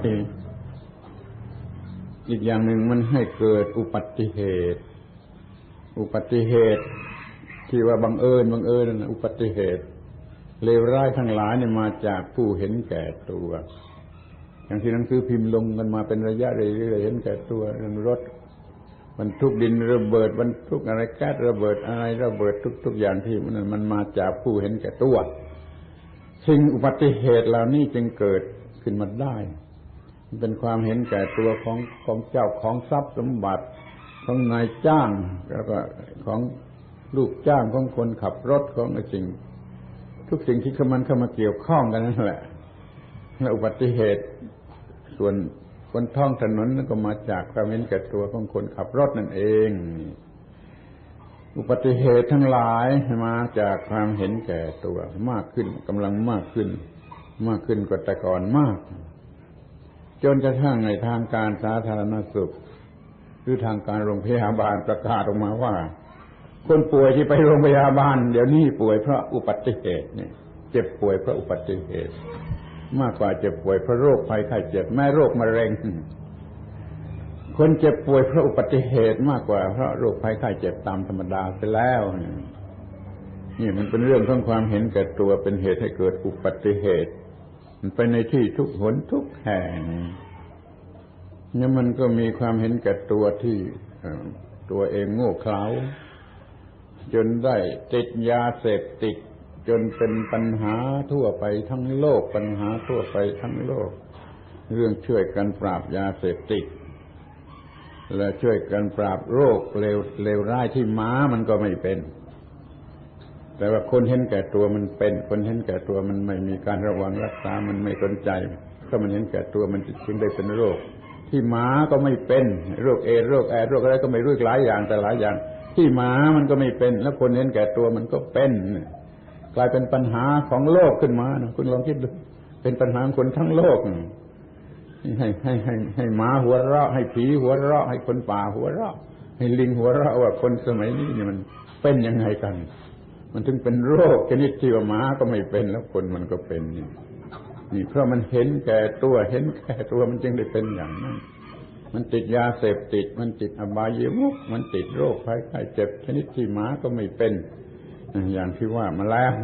อีกอย่างหนึ่งมันให้เกิดอุบัติเหตุอุบัติเหตุที่ว่าบังเอิญบังเอิญอุบัติเหตุเลวร้ายทั้งหลายเนี่ยมาจากผู้เห็นแก่ตัวอย่างที่หนังสือพิมพ์ลงกันมาเป็นระยะเรื่อยๆเห็นแก่ตัวรถบรรทุกดินระเบิดบรรทุกอะไรแก๊สระเบิดอะไรระเบิดทุกๆอย่างที่มันมันมาจากผู้เห็นแก่ตัวสิ่งอุบัติเหตุเหล่านี้จึงเกิดขึ้นมาได้มันเป็นความเห็นแก่ตัวของของเจ้าของทรัพย์สมบัติของนายจ้างแล้วก็ของลูกจ้างของคนขับรถของสิ่งทุกสิ่งที่มันเข้ามาเกี่ยวข้องกันนั่นแหละและอุบัติเหตุส่วนคนท้องถนนนั่นก็มาจากความเห็นแก่ตัวของคนขับรถนั่นเองอุบัติเหตุทั้งหลายมาจากความเห็นแก่ตัวมากขึ้นกำลังมากขึ้นมากขึ้นกว่าแต่ก่อนมากจนกระทั่งในทางการสาธารณสุขหรือทางการโรงพยาบาลประกาศออกมาว่าคนป่วยที่ไปโรงพยาบาลเดี๋ยวนี้ป่วยเพราะอุบัติเหตุเนี่ยเจ็บป่วยเพราะอุบัติเหตุมากกว่าเจ็บป่วยเพราะโรคภัยไข้เจ็บแม้โรคมะเร็งคนเจ็บป่วยเพราะอุบัติเหตุมากกว่าเพราะโรคภัยไข้เจ็บตามธรรมดาไปแล้วนี่มันเป็นเรื่องของความเห็นแก่ตัวเป็นเหตุให้เกิดอุบัติเหตุมันไปในที่ทุกหนทุกแห่งนี่มันก็มีความเห็นแก่ตัวที่ตัวเองโง่เขลาจนได้ติดยาเสพติดจนเป็นปัญหาทั่วไปทั้งโลกปัญหาทั่วไปทั้งโลกเรื่องช่วยกันปราบยาเสพติดและช่วยกันปราบโรคเลวเลวร้ายที่ม้ามันก็ไม่เป็นแต่ว่าคนเห็นแก่ตัวมันเป็นคนเห็นแก่ตัวมันไม่มีการระวังรักษามันไม่สนใจก็มันเห็นแก่ตัวมันจึงได้เป็นโรคที่ม้าก็ไม่เป็นโรคเอดส์โรคแอดส์โรคอะไรก็ไม่รู้หลายอย่างแต่หลายอย่างที่ม้ามันก็ไม่เป็นแล้วคนเห็นแก่ตัวมันก็เป็นกลายเป็นปัญหาของโลกขึ้นมานะคุณลองคิดดูเป็นปัญหาของคนทั้งโลกให้ให้ให้ให้ม้าหัวเราะให้ผีหัวเราะให้คนป่าหัวเราะให้ลิงหัวเราะว่าคนสมัยนี้นี่มันเป็นยังไงกันมันถึงเป็นโรคชนิดที่ว่าม้าก็ไม่เป็นแล้วคนมันก็เป็นนี่นี่เพราะมันเห็นแก่ตัวเห็นแก่ตัวมันจึงได้เป็นอย่างนั้นมันติดยาเสพติดมันติดอบายมุขมันติดโรคภัยไข้เจ็บชนิดที่ม้าก็ไม่เป็นอย่างที่ว่ามาแล้ว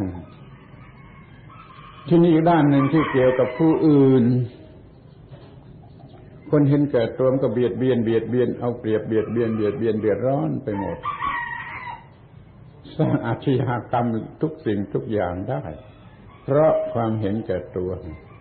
ที่นี่อีกด้านหนึ่งที่เกี่ยวกับผู้อื่นคนเห็นแก่ตัวมันก็เบียดเบียนเบียดเบียนเอาเปรียบเบียดเบียนเบียดเบียนเดือดร้อนไปหมดสร้างอาชญากรรมทุกสิ่งทุกอย่างได้เพราะความเห็นแก่ตัว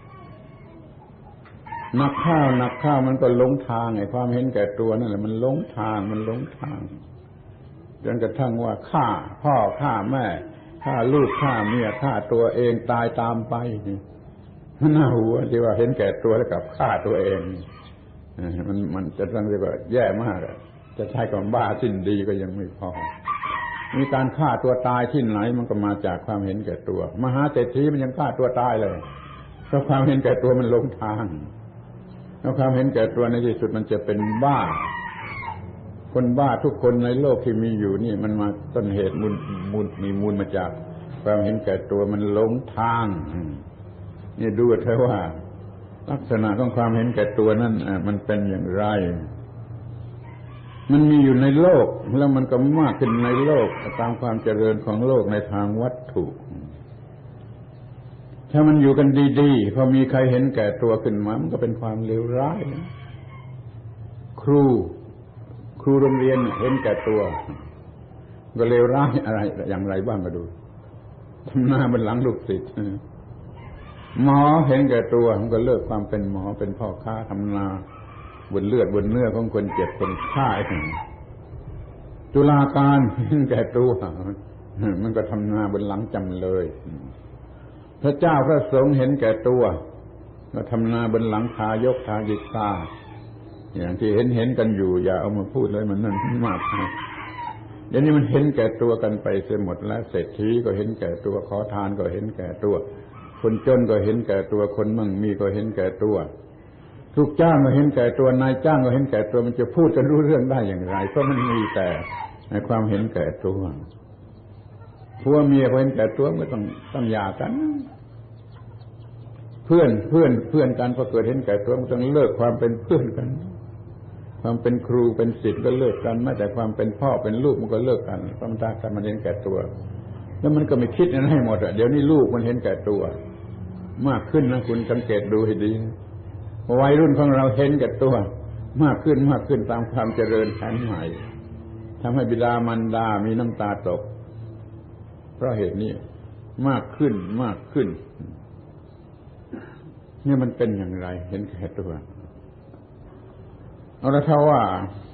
นักข้าวนักข้าวมันก็หลงทางไอ้ความเห็นแก่ตัวนั่นแหละมันหลงทางมันหลงทางจนกระทั่งว่าฆ่าพ่อฆ่าแม่ฆ่าลูกฆ่าเมียฆ่าตัวเองตายตามไปมันน่าหัวที่ว่าเห็นแก่ตัวแล้วกับฆ่าตัวเองมันมันจะต้องเรียกว่าแย่มากจะใช้คำบ้าสิ้นดีก็ยังไม่พอมีการฆ่าตัวตายที่ไหนมันก็มาจากความเห็นแก่ตัวมหาเศรษฐีมันยังฆ่าตัวตายเลยเพราะความเห็นแก่ตัวมันหลงทางแล้วความเห็นแก่ตัวในที่สุดมันจะเป็นบ้าคนบ้าทุกคนในโลกที่มีอยู่นี่มันมาต้นเหตุมูลมูลมีมูลมาจากความเห็นแก่ตัวมันหลงทางนี่ดูเถอะว่าลักษณะของความเห็นแก่ตัวนั่นมันเป็นอย่างไรมันมีอยู่ในโลกแล้วมันก็มากขึ้นในโลกตามความเจริญของโลกในทางวัตถุถ้ามันอยู่กันดีๆพอมีใครเห็นแก่ตัวขึ้นมามันก็เป็นความเลวร้ายครูครูโรงเรียนเห็นแก่ตัวก็เลวร้ายอะไรอย่างไรบ้างก็ดูทำหน้าบนหลังลูกศิษย์หมอเห็นแก่ตัวมันก็เลิกความเป็นหมอเป็นพ่อค้าทำนาบนเลือดบนเนื้อของคนเจ็บคนไข้ตุลาการเห็นแก่ตัวมันก็ทำนาบนหลังจำเลยพระเจ้าพระสงฆ์เห็นแก่ตัวก็ทำนาบนหลังทายกทายิกาอย่างที่เห็นเห็นกันอยู่อย่าเอามาพูดเลยมันนั่นมากนะเดี๋ยวนี้มันเห็นแก่ตัวกันไปเสียหมดแล้วเศรษฐีก็เห็นแก่ตัวขอทานก็เห็นแก่ตัวคนจนก็เห็นแก่ตัวคนมั่งมีก็เห็นแก่ตัวลูกจ้างก็เห็นแก่ตัวนายจ้างก็เห็นแก่ตัวมันจะพูดกันรู้เรื่องได้อย่างไรเพราะมันมีแต่ในความเห็นแก่ตัวผัวเมียก็เห็นแก่ตัวก็ต้องต้องหย่ากันเพื่อนเพื่อนเพื่อนกันพอเกิดเห็นแก่ตัวมันต้องเลิกความเป็นเพื่อนกันความเป็นครูเป็นศิษย์ก็เลิกกันแม้แต่ความเป็นพ่อเป็นลูกมันก็เลิกกันเพราะมันถ้ามันเห็นแก่ตัวแล้วมันก็ไม่คิดอะไรให้หมดอ่ะเดี๋ยวนี้ลูกมันเห็นแก่ตัวมากขึ้นนะคุณสังเกตดูให้ดีวัยรุ่นของเราเห็นแก่ตัวมากขึ้นมากขึ้นตามความเจริญแผนใหม่ทำให้บิดามารดามีน้ำตาตกเพราะเหตุนี้มากขึ้นมากขึ้นนี่มันเป็นอย่างไรเห็นแก่ตัวเอาละถ้าว่า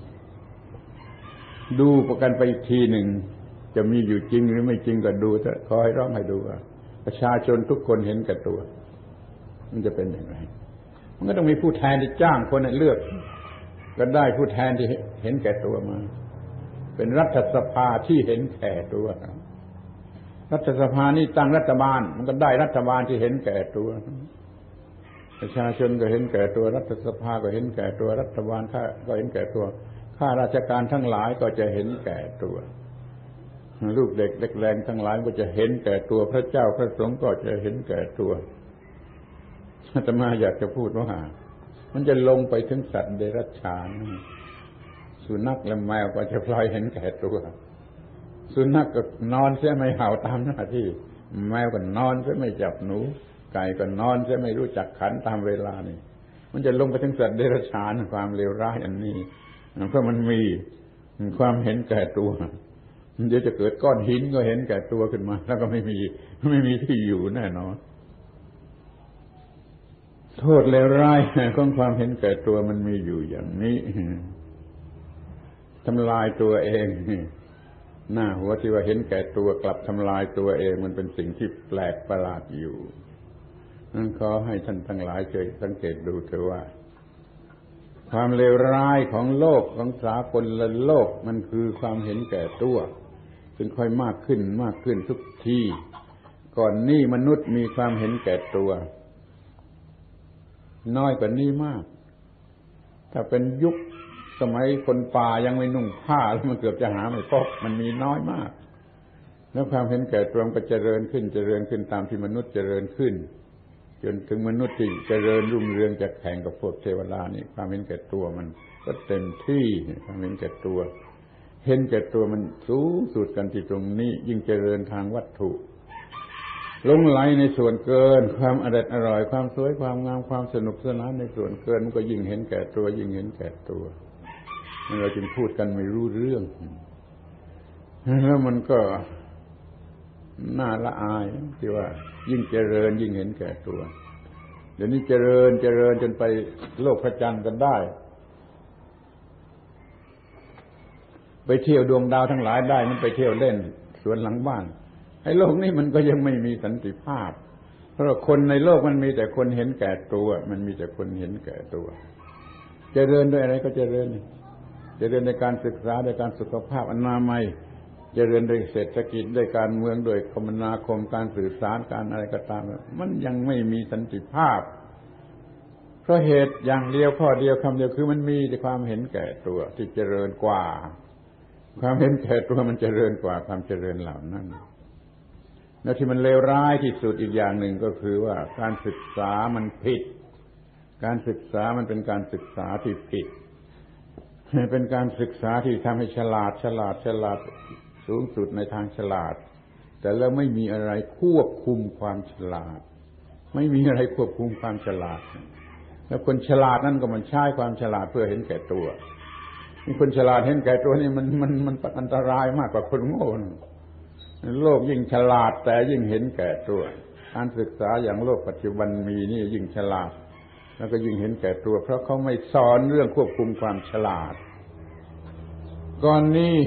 ดูประกันไปอีกทีหนึ่งจะมีอยู่จริงหรือไม่จริงก็ดูแต่ขอให้ร้องให้ดูว่าประชาชนทุกคนเห็นแก่ตัวมันจะเป็นอย่างไรมันก็ต้องมีผู้แทนที่จ้างคนเลือกก็ได้ผู้แทนที่เห็นแก่ตัวมาเป็นรัฐสภาที่เห็นแก่ตัวรัฐสภานี่ตั้งรัฐบาลมันก็ได้รัฐบาลที่เห็นแก่ตัวประชาชนก็เห็นแก่ตัวรัฐสภาก็เห็นแก่ตัวรัฐบาลข้าก็เห็นแก่ตัวข้าราชการทั้งหลายก็จะเห็นแก่ตัวลูกเด็กเล็กแรงทั้งหลายก็จะเห็นแก่ตัวพระเจ้าพระสงฆ์ก็จะเห็นแก่ตัวอาตมาอยากจะพูดว่ามันจะลงไปถึงสัตว์เดรัจฉานสุนัขและแมวก็จะพลอยเห็นแก่ตัวสุนัขก็นอนเสียไม่เห่าตามหน้าที่แมวก็นอนเสียไม่จับหนูไก่ก็นอนเสียไม่รู้จักขันตามเวลานี่มันจะลงไปถึงสัตว์เดรัจฉานความเลวร้ายอันนี้เพราะมันมีความเห็นแก่ตัวเดี๋ยวจะเกิดก้อนหินก็เห็นแก่ตัวขึ้นมาแล้วก็ไม่มีไม่มีที่อยู่แน่นอนโทษเลวร้ายของความเห็นแก่ตัวมันมีอยู่อย่างนี้ทำลายตัวเองหน้าหัวที่ว่าเห็นแก่ตัวกลับทำลายตัวเองมันเป็นสิ่งที่แปลกประหลาดอยู่นั่นขอให้ท่านทั้งหลายช่วยสังเกตดูเถอะว่าความเลวร้ายของโลกของสากลโลกมันคือความเห็นแก่ตัวซึ่งค่อยมากขึ้นมากขึ้นทุกทีก่อนนี้มนุษย์มีความเห็นแก่ตัวน้อยกว่านี้มากถ้าเป็นยุคสมัยคนป่ายังไม่นุ่งผ้าแล้วมันเกือบจะหาไม่พบมันมีน้อยมากแล้วความเห็นแก่ตัวมันก็เจริญขึ้นเจริญขึ้นตามที่มนุษย์เจริญขึ้นจนถึงมนุษย์ที่เจริญรุ่งเรืองจะแข่งกับพวกเทวดานี่ความเห็นแก่ตัวมันก็เต็มที่ความเห็นแก่ตัวเห็นแก่ตัวมันสูงสุดกันที่ตรงนี้ยิ่งเจริญทางวัตถุหลงไหลในส่วนเกินความอร่อยอร่อยความสวยความงามความสนุกสนานในส่วนเกินมันก็ยิ่งเห็นแก่ตัวยิ่งเห็นแก่ตัวเราจึงพูดกันไม่รู้เรื่องแล้วมันก็น่าละอายที่ว่ายิ่งเจริญยิ่งเห็นแก่ตัวเดี๋ยวนี้เจริญเจริญจนไปโลกพระจันทร์กันได้ไปเที่ยวดวงดาวทั้งหลายได้มันไปเที่ยวเล่นสวนหลังบ้านไอ้โลกนี้มันก็ยังไม่มีสันติภาพเพราะคนในโลกมันมีแต่คนเห็นแก่ตัวมันมีแต่คนเห็นแก่ตัวเจริญด้วยอะไรก็เจริญเจริญในการศึกษาในการสุขภาพอนามัยเจริญด้วยเศรษฐกิจด้วยการเมืองด้วยคมนาคมการสื่อสารการอะไรก็ตามมันยังไม่มีสันติภาพเพราะเหตุอย่างเดียวข้อเดียวคำเดียวคือมันมีแต่ความเห็นแก่ตัวที่เจริญกว่าความเห็นแก่ตัวมันเจริญกว่าความเจริญเหล่านั้นแล้วที่มันเลวร้ายที่สุดอีกอย่างหนึ่งก็คือว่าการศึกษามันผิดการศึกษามันเป็นการศึกษาที่ผิดเป็นการศึกษาที่ทำให้ฉลาดฉลาดฉลาดสูงสุดในทางฉลาดแต่แล้วไม่มีอะไรควบคุมความฉลาดไม่มีอะไรควบคุมความฉลาดแล้วคนฉลาดนั่นก็มันใช้ความฉลาดเพื่อเห็นแก่ตัวนี่คนฉลาดเห็นแก่ตัวนี่มันมันมันอันตรายมากกว่าคนโง่โลกยิ่งฉลาดแต่ยิ่งเห็นแก่ตัวการศึกษาอย่างโลกปัจจุบันมีนี่ยิ่งฉลาดแล้วก็ยิ่งเห็นแก่ตัวเพราะเขาไม่สอนเรื่องควบคุมความฉลาดก่อนนี้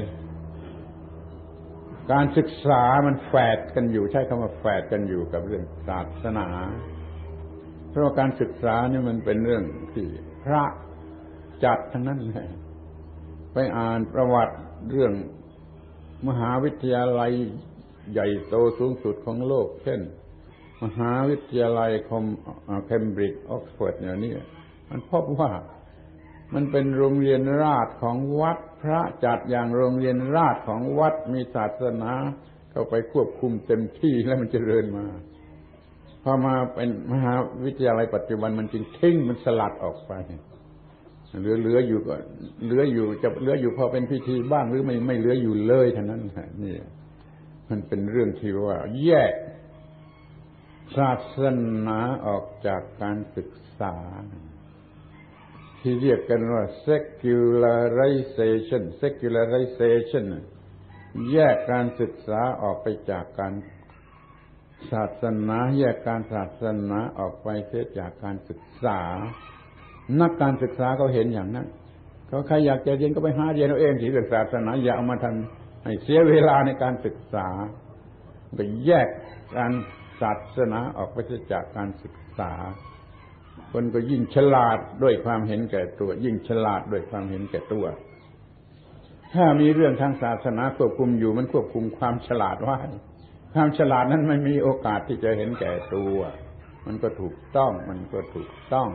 การศึกษามันแฝดกันอยู่ใช้คำว่าแฝดกันอยู่กับเรื่องศาสนาเพราะการศึกษานี่มันเป็นเรื่องที่พระจัดทั้งนั้นเลยไปอ่านประวัติเรื่องมหาวิทยาลัยใหญ่โตสูงสุดของโลกเช่นมหาวิทยาลัยคอมเคมบริดจ์ออกซฟอร์ดอย่างนี้มันพบว่ามันเป็นโรงเรียนราชของวัดพระจัดอย่างโรงเรียนราชของวัดมีศาสนาเข้าไปควบคุมเต็มที่แล้วมันเจริญมาพอมาเป็นมหาวิทยาลัยปัจจุบันมันจึงทิ้งมันสลัดออกไปเหลือเหลืออยู่ก็เหลืออยู่จะเหลืออยู่พอเป็นพิธีบ้างหรือไม่ไม่เหลืออยู่เลยเท่านั้นนี่มันเป็นเรื่องที่ว่าแยกศาสนาออกจากการศึกษาที่เรียกกันว่า secularization secularization แยกการศึกษาออกไปจากการศาสนาแยกการศาสนาออกไปเสียจากการศึกษานักการศึกษาเขาเห็นอย่างนั้นเขาใครอยากจะเรียนก็ไปหาเรียนเอาเองที่เรื่องศาสนาอย่าเอามาทำให้เสียเวลาในการศึกษาไปแยกการศาสนาออกไปจากการศึกษาคนก็ยิ่งฉลาดด้วยความเห็นแก่ตัวยิ่งฉลาดด้วยความเห็นแก่ตัวถ้ามีเรื่องทางศาสนาควบคุมอยู่มันควบคุมความฉลาดไว้ความฉลาดนั้นไม่มีโอกาสที่จะเห็นแก่ตัวมันก็ถูกต้องมันก็ถูกต้อง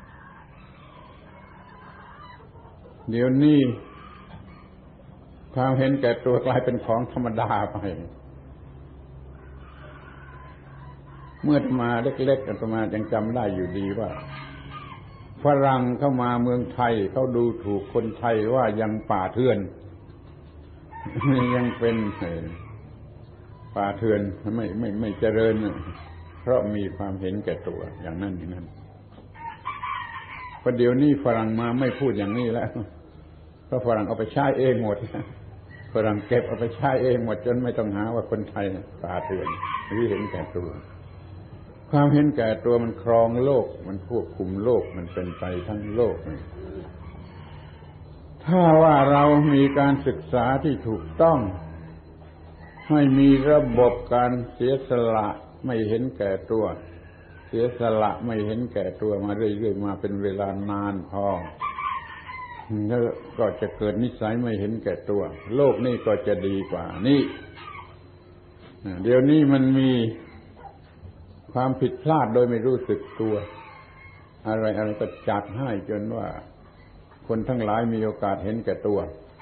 เดี๋ยวนี้ความเห็นแก่ตัวกลายเป็นของธรรมดาไปเมื่อมาเล็กๆอาตมายังจำได้อยู่ดีว่าฝรั่งเข้ามาเมืองไทยเขาดูถูกคนไทยว่ายังป่าเถื่อนยังเป็นป่าเถื่อนไม่ไม่ไม่เจริญเพราะมีความเห็นแก่ตัวอย่างนั้นอย่างนั้นพอเดี๋ยวนี้ฝรั่งมาไม่พูดอย่างนี้แล้วเพราะฝรั่งเอาไปใช้เองหมดฝรั่งเก็บเอาไปใช้เองหมดจนไม่ต้องหาว่าคนไทยป่าเถื่อนหรือเห็นแก่ตัวความเห็นแก่ตัวมันครองโลกมันควบคุมโลกมันเป็นไปทั้งโลกถ้าว่าเรามีการศึกษาที่ถูกต้องให้มีระบบการเสียสละไม่เห็นแก่ตัวเสียสละไม่เห็นแก่ตัวมาเรื่อยๆมาเป็นเวลานานพอแล้วก็จะเกิดนิสัยไม่เห็นแก่ตัวโลกนี่ก็จะดีกว่านี่เดี๋ยวนี้มันมีความผิดพลาดโดยไม่รู้สึกตัวอะไรอะไรก็จัดให้จนว่าคนทั้งหลายมีโอกาสเห็นแก่ตัว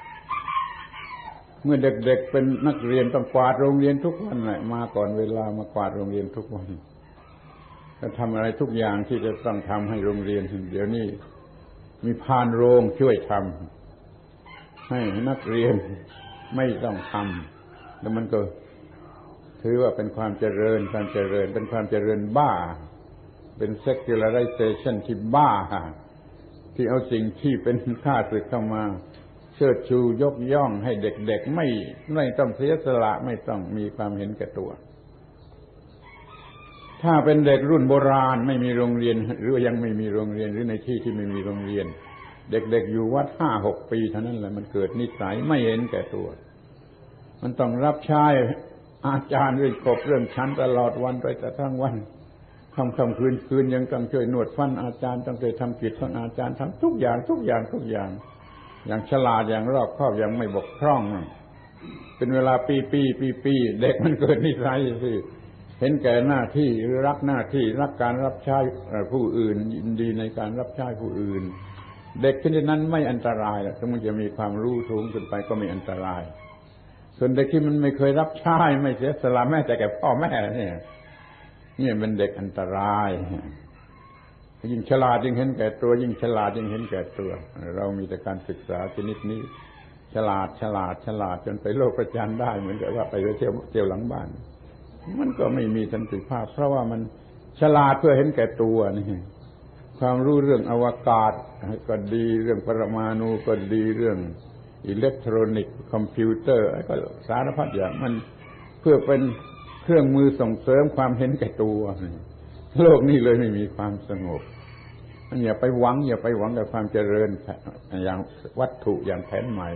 เมื่อเด็กๆเป็นนักเรียนต้องกวาดโรงเรียนทุกวันแหละมาก่อนเวลามากวาดโรงเรียนทุกวันก็ทำอะไรทุกอย่างที่จะต้องทำให้โรงเรียนเดี๋ยวนี้มีพานโรงช่วยทำให้นักเรียนไม่ต้องทำแล้วมันก็ถือว่าเป็นความเจริญความเจริญเป็นความเจริญบ้าเป็น secularization ที่บ้าที่เอาสิ่งที่เป็นข้าศึกเข้ามาเชิดชูยกย่องให้เด็กๆไม่ไม่ต้องเสียสละไม่ต้องมีความเห็นแก่ตัวถ้าเป็นเด็กรุ่นโบราณไม่มีโรงเรียนหรือยังไม่มีโรงเรียนหรือในที่ที่ไม่มีโรงเรียนเด็กๆอยู่วัด ห้าหก ปีเท่านั้นแหละมันเกิดนิสัยไม่เห็นแก่ตัวมันต้องรับใช้อาจารย์เรื่องกบเรื่องชั้นตลอดวันไปแต่ทั้งวันค่ำค่ำคืนคืนยังต้องช่วยนวดฟันอาจารย์ต้องช่วยทำกิจของอาจารย์ทำทุกอย่างทุกอย่างทุกอย่างอย่างฉลาดอย่างรอบคอบอย่างไม่บกพร่องเป็นเวลาปีปีปีปีเด็กมันเกิดนิสัยที่เห็นแก่หน้าที่หรือรักหน้าที่รักการรับใช้ผู้อื่นยินดีในการรับใช้ผู้อื่นเด็กชนิดนั้นไม่อันตรายหรอกถ้ามันจะมีความรู้สูงขึ้นไปก็ไม่อันตรายส่วนเด็กที่มันไม่เคยรับใช้ไม่เสียสละแม้แต่แก่พ่อแม่เนี่ยนี่เป็นเด็กอันตรายยิ่งฉลาดยิ่งเห็นแก่ตัวยิ่งฉลาดยิ่งเห็นแก่ตัวเรามีแต่การศึกษาชนิดนี้ฉลาดฉลาดฉลาดจนไปโลกประจันได้เหมือนกับว่าไปเที่ยวเที่ยวหลังบ้านมันก็ไม่มีสันติภาพเพราะว่ามันฉลาดเพื่อเห็นแก่ตัวนี่ความรู้เรื่องอวกาศก็ดีเรื่องปรมาณูก็ดีเรื่องอิเล็กทรอนิกส์คอมพิวเตอร์ก็สารพัดอย่างมันเพื่อเป็นเครื่องมือส่งเสริมความเห็นแก่ตัวโลกนี้เลยไม่มีความสงบอย่าไปหวังอย่าไปหวังกับความเจริญอย่างวัตถุอย่างแผนใหม่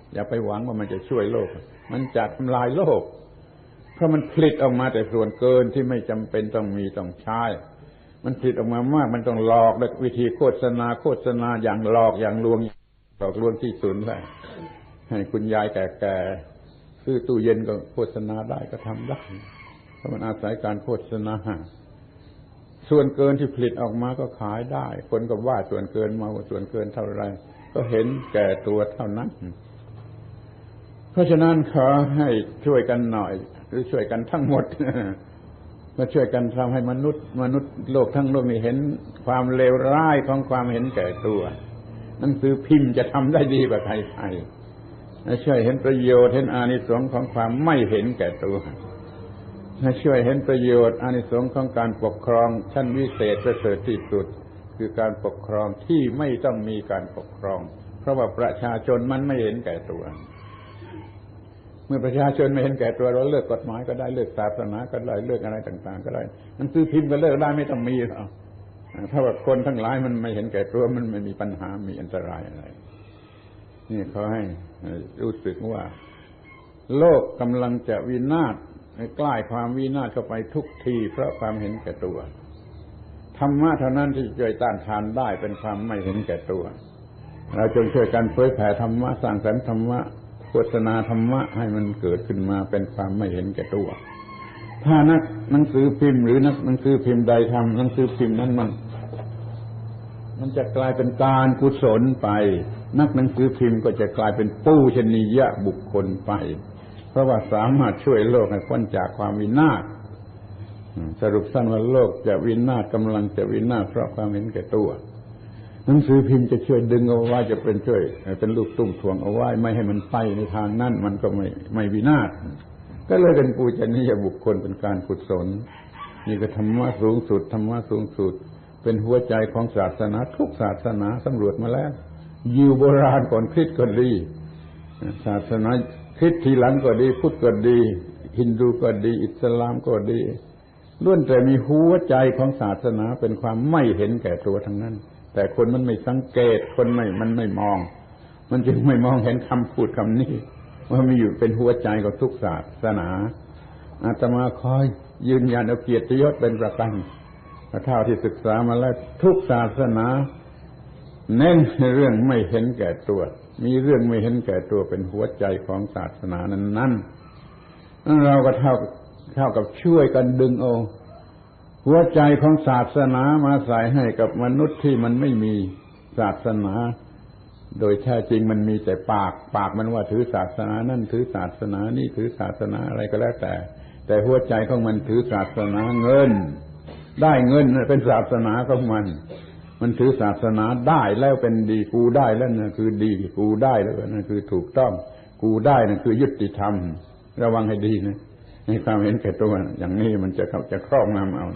อย่าไปหวังว่ามันจะช่วยโลกมันจะทำลายโลกเพราะมันผลิตออกมาแต่ส่วนเกินที่ไม่จำเป็นต้องมีต้องใช้มันผลิตออกมามากมันต้องหลอกด้วยวิธีโฆษณาโฆษณาอย่างหลอกอย่างลวงหลอกลวงที่สุดแล้วให้คุณยายแก่ๆซื้อตู้เย็นก็โฆษณาได้ก็ทำได้เพราะมันอาศัยการโฆษณาส่วนเกินที่ผลิตออกมาก็ขายได้คนก็ว่าส่วนเกินมาว่าส่วนเกินเท่าไรก็เห็นแก่ตัวเท่านั้นเพราะฉะนั้นขอให้ช่วยกันหน่อยหรือช่วยกันทั้งหมดก็ช่วยกันทำให้มนุษย์มนุษย์โลกทั้งโลกนี้เห็นความเลวร้ายของความเห็นแก่ตัวหนังสือพิมพ์จะทำได้ดีกว่าใครๆช่วยเห็นประโยชน์เห็นอานิสงส์ของความไม่เห็นแก่ตัวช่วยเห็นประโยชน์อานิสงส์ของการปกครองชั้นวิเศษประเสริฐที่สุดคือการปกครองที่ไม่ต้องมีการปกครองเพราะว่าประชาชนมันไม่เห็นแก่ตัวเมื่อประชาชนไม่เห็นแก่ตัวเราเลิกกฎหมายก็ได้เลิกศาสนาก็ได้เลิกอะไรต่างๆก็ได้หนังสือพิมพ์ก็เลิกได้ไม่ต้องมีหรอกถ้าว่าคนทั้งหลายมันไม่เห็นแก่ตัวมันไม่มีปัญหามีอันตรายอะไรนี่เขาให้รู้สึกว่าโลกกำลังจะวินาศใกล้ความวินาศเข้าไปทุกทีเพราะความเห็นแก่ตัวธรรมะเท่านั้นที่จะช่วยต้านทานได้เป็นความไม่เห็นแก่ตัวเราจงช่วยกันเผยแผ่ธรรมะสร้างสรรค์ธรรมะโฆษณาธรรมะให้มันเกิดขึ้นมาเป็นความไม่เห็นแก่ตัวถ้านักหนังสือพิมพ์หรือนักหนังสือพิมพ์ใดทำหนังสือพิมพ์นั้นมันมันจะกลายเป็นการกุศลไปนักหนังสือพิมพ์ก็จะกลายเป็นปูชนียบุคคลไปเพราะว่าสามารถช่วยโลกให้พ้นจากความวินาศสรุปสั้นว่าโลกจะวินาศกำลังจะวินาศเพราะความเห็นแก่ตัวหนังสือพิมพ์จะช่วยดึงเอาไว้จะเป็นช่วยเป็นลูกตุ้มถ่วงเอาไว้ไม่ให้มันไปในทางนั้นมันก็ไม่ไม่วินาศก็เลยเป็นปูชนียบุคคลเป็นการกุศลนี่ก็ธรรมะสูงสุดธรรมะสูงสุดเป็นหัวใจของศาสนาทุกศาสนาสำรวจมาแล้วยิวโบราณก่อนคริสต์ก็ดีศาสนาคริสต์ทีหลังก็ดีพุทธก็ดีฮินดูก็ดีอิสลามก็ดีล้วนแต่มีหัวใจของศาสนาเป็นความไม่เห็นแก่ตัวทั้งนั้นแต่คนมันไม่สังเกตคนไม่มันไม่มองมันจึงไม่มองเห็นคำพูดคำนี้ว่ามีอยู่เป็นหัวใจของทุกศาสนาอาตมาคอยยืนยันเอาเกียรติยศเป็นประกันเท่าที่ศึกษามาแล้วทุกศาสนาเน้นเรื่องไม่เห็นแก่ตัวมีเรื่องไม่เห็นแก่ตัวเป็นหัวใจของศาสนานั้นๆเราก็เท่าเท่ากับช่วยกันดึงเอาหัวใจของศาสนามาใส่ให้กับมนุษย์ที่มันไม่มีศาสนาโดยแท้จริงมันมีแต่ปากปากมันว่าถือศาสนานั่นถือศาสนานี่ถือศาสนาอะไรก็แล้วแต่แต่หัวใจของมันถือศาสนาเงินได้เงินเป็นศาสนาของมันมันถือศาสนาได้แล้วเป็นดีกูได้แล้วนั่นคือดีกูได้แล้วนั่นคือถูกต้องกูได้นั่นคือยุติธรรมระวังให้ดีนะในความเห็นแก่ตัวอย่างนี้มันจะเข้าจะครอบงำเอา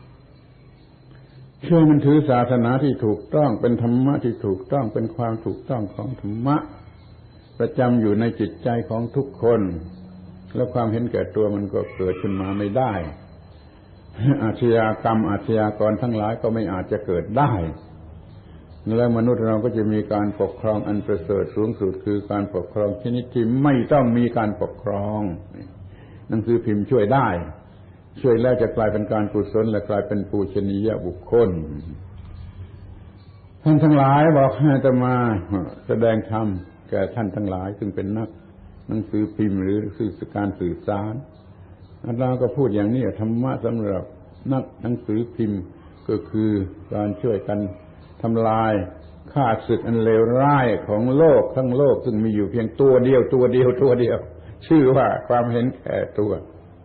ช่วยมันถือศาสนาที่ถูกต้องเป็นธรรมะที่ถูกต้องเป็นความถูกต้องของธรรมะประจำอยู่ในจิตใจของทุกคนแล้วความเห็นแก่ตัวมันก็เกิดขึ้นมาไม่ได้อาชญากรรมอาชญากรทั้งหลายก็ไม่อาจจะเกิดได้แล้วมนุษย์เราก็จะมีการปกครองอันประเสริฐสูงสุดคือการปกครองชนิดที่ไม่ต้องมีการปกครองหนังสือพิมพ์ช่วยได้ช่วยแล้วจะกลายเป็นการกุศลและกลายเป็นปูชนียบุคคลท่านทั้งหลายบอกให้อาตมาแสดงธรรมแก่ท่านทั้งหลายซึ่งเป็นนักหนังสือพิมพ์หรือสื่อการสื่อสารอาตมาก็พูดอย่างนี้ธรรมะสำหรับนักหนังสือพิมพ์ก็คือการช่วยกันทำลายข้าศึกอันเลวร้ายของโลกทั้งโลกซึ่งมีอยู่เพียงตัวเดียวตัวเดียวตัวเดียวชื่อว่าความเห็นแก่ตัว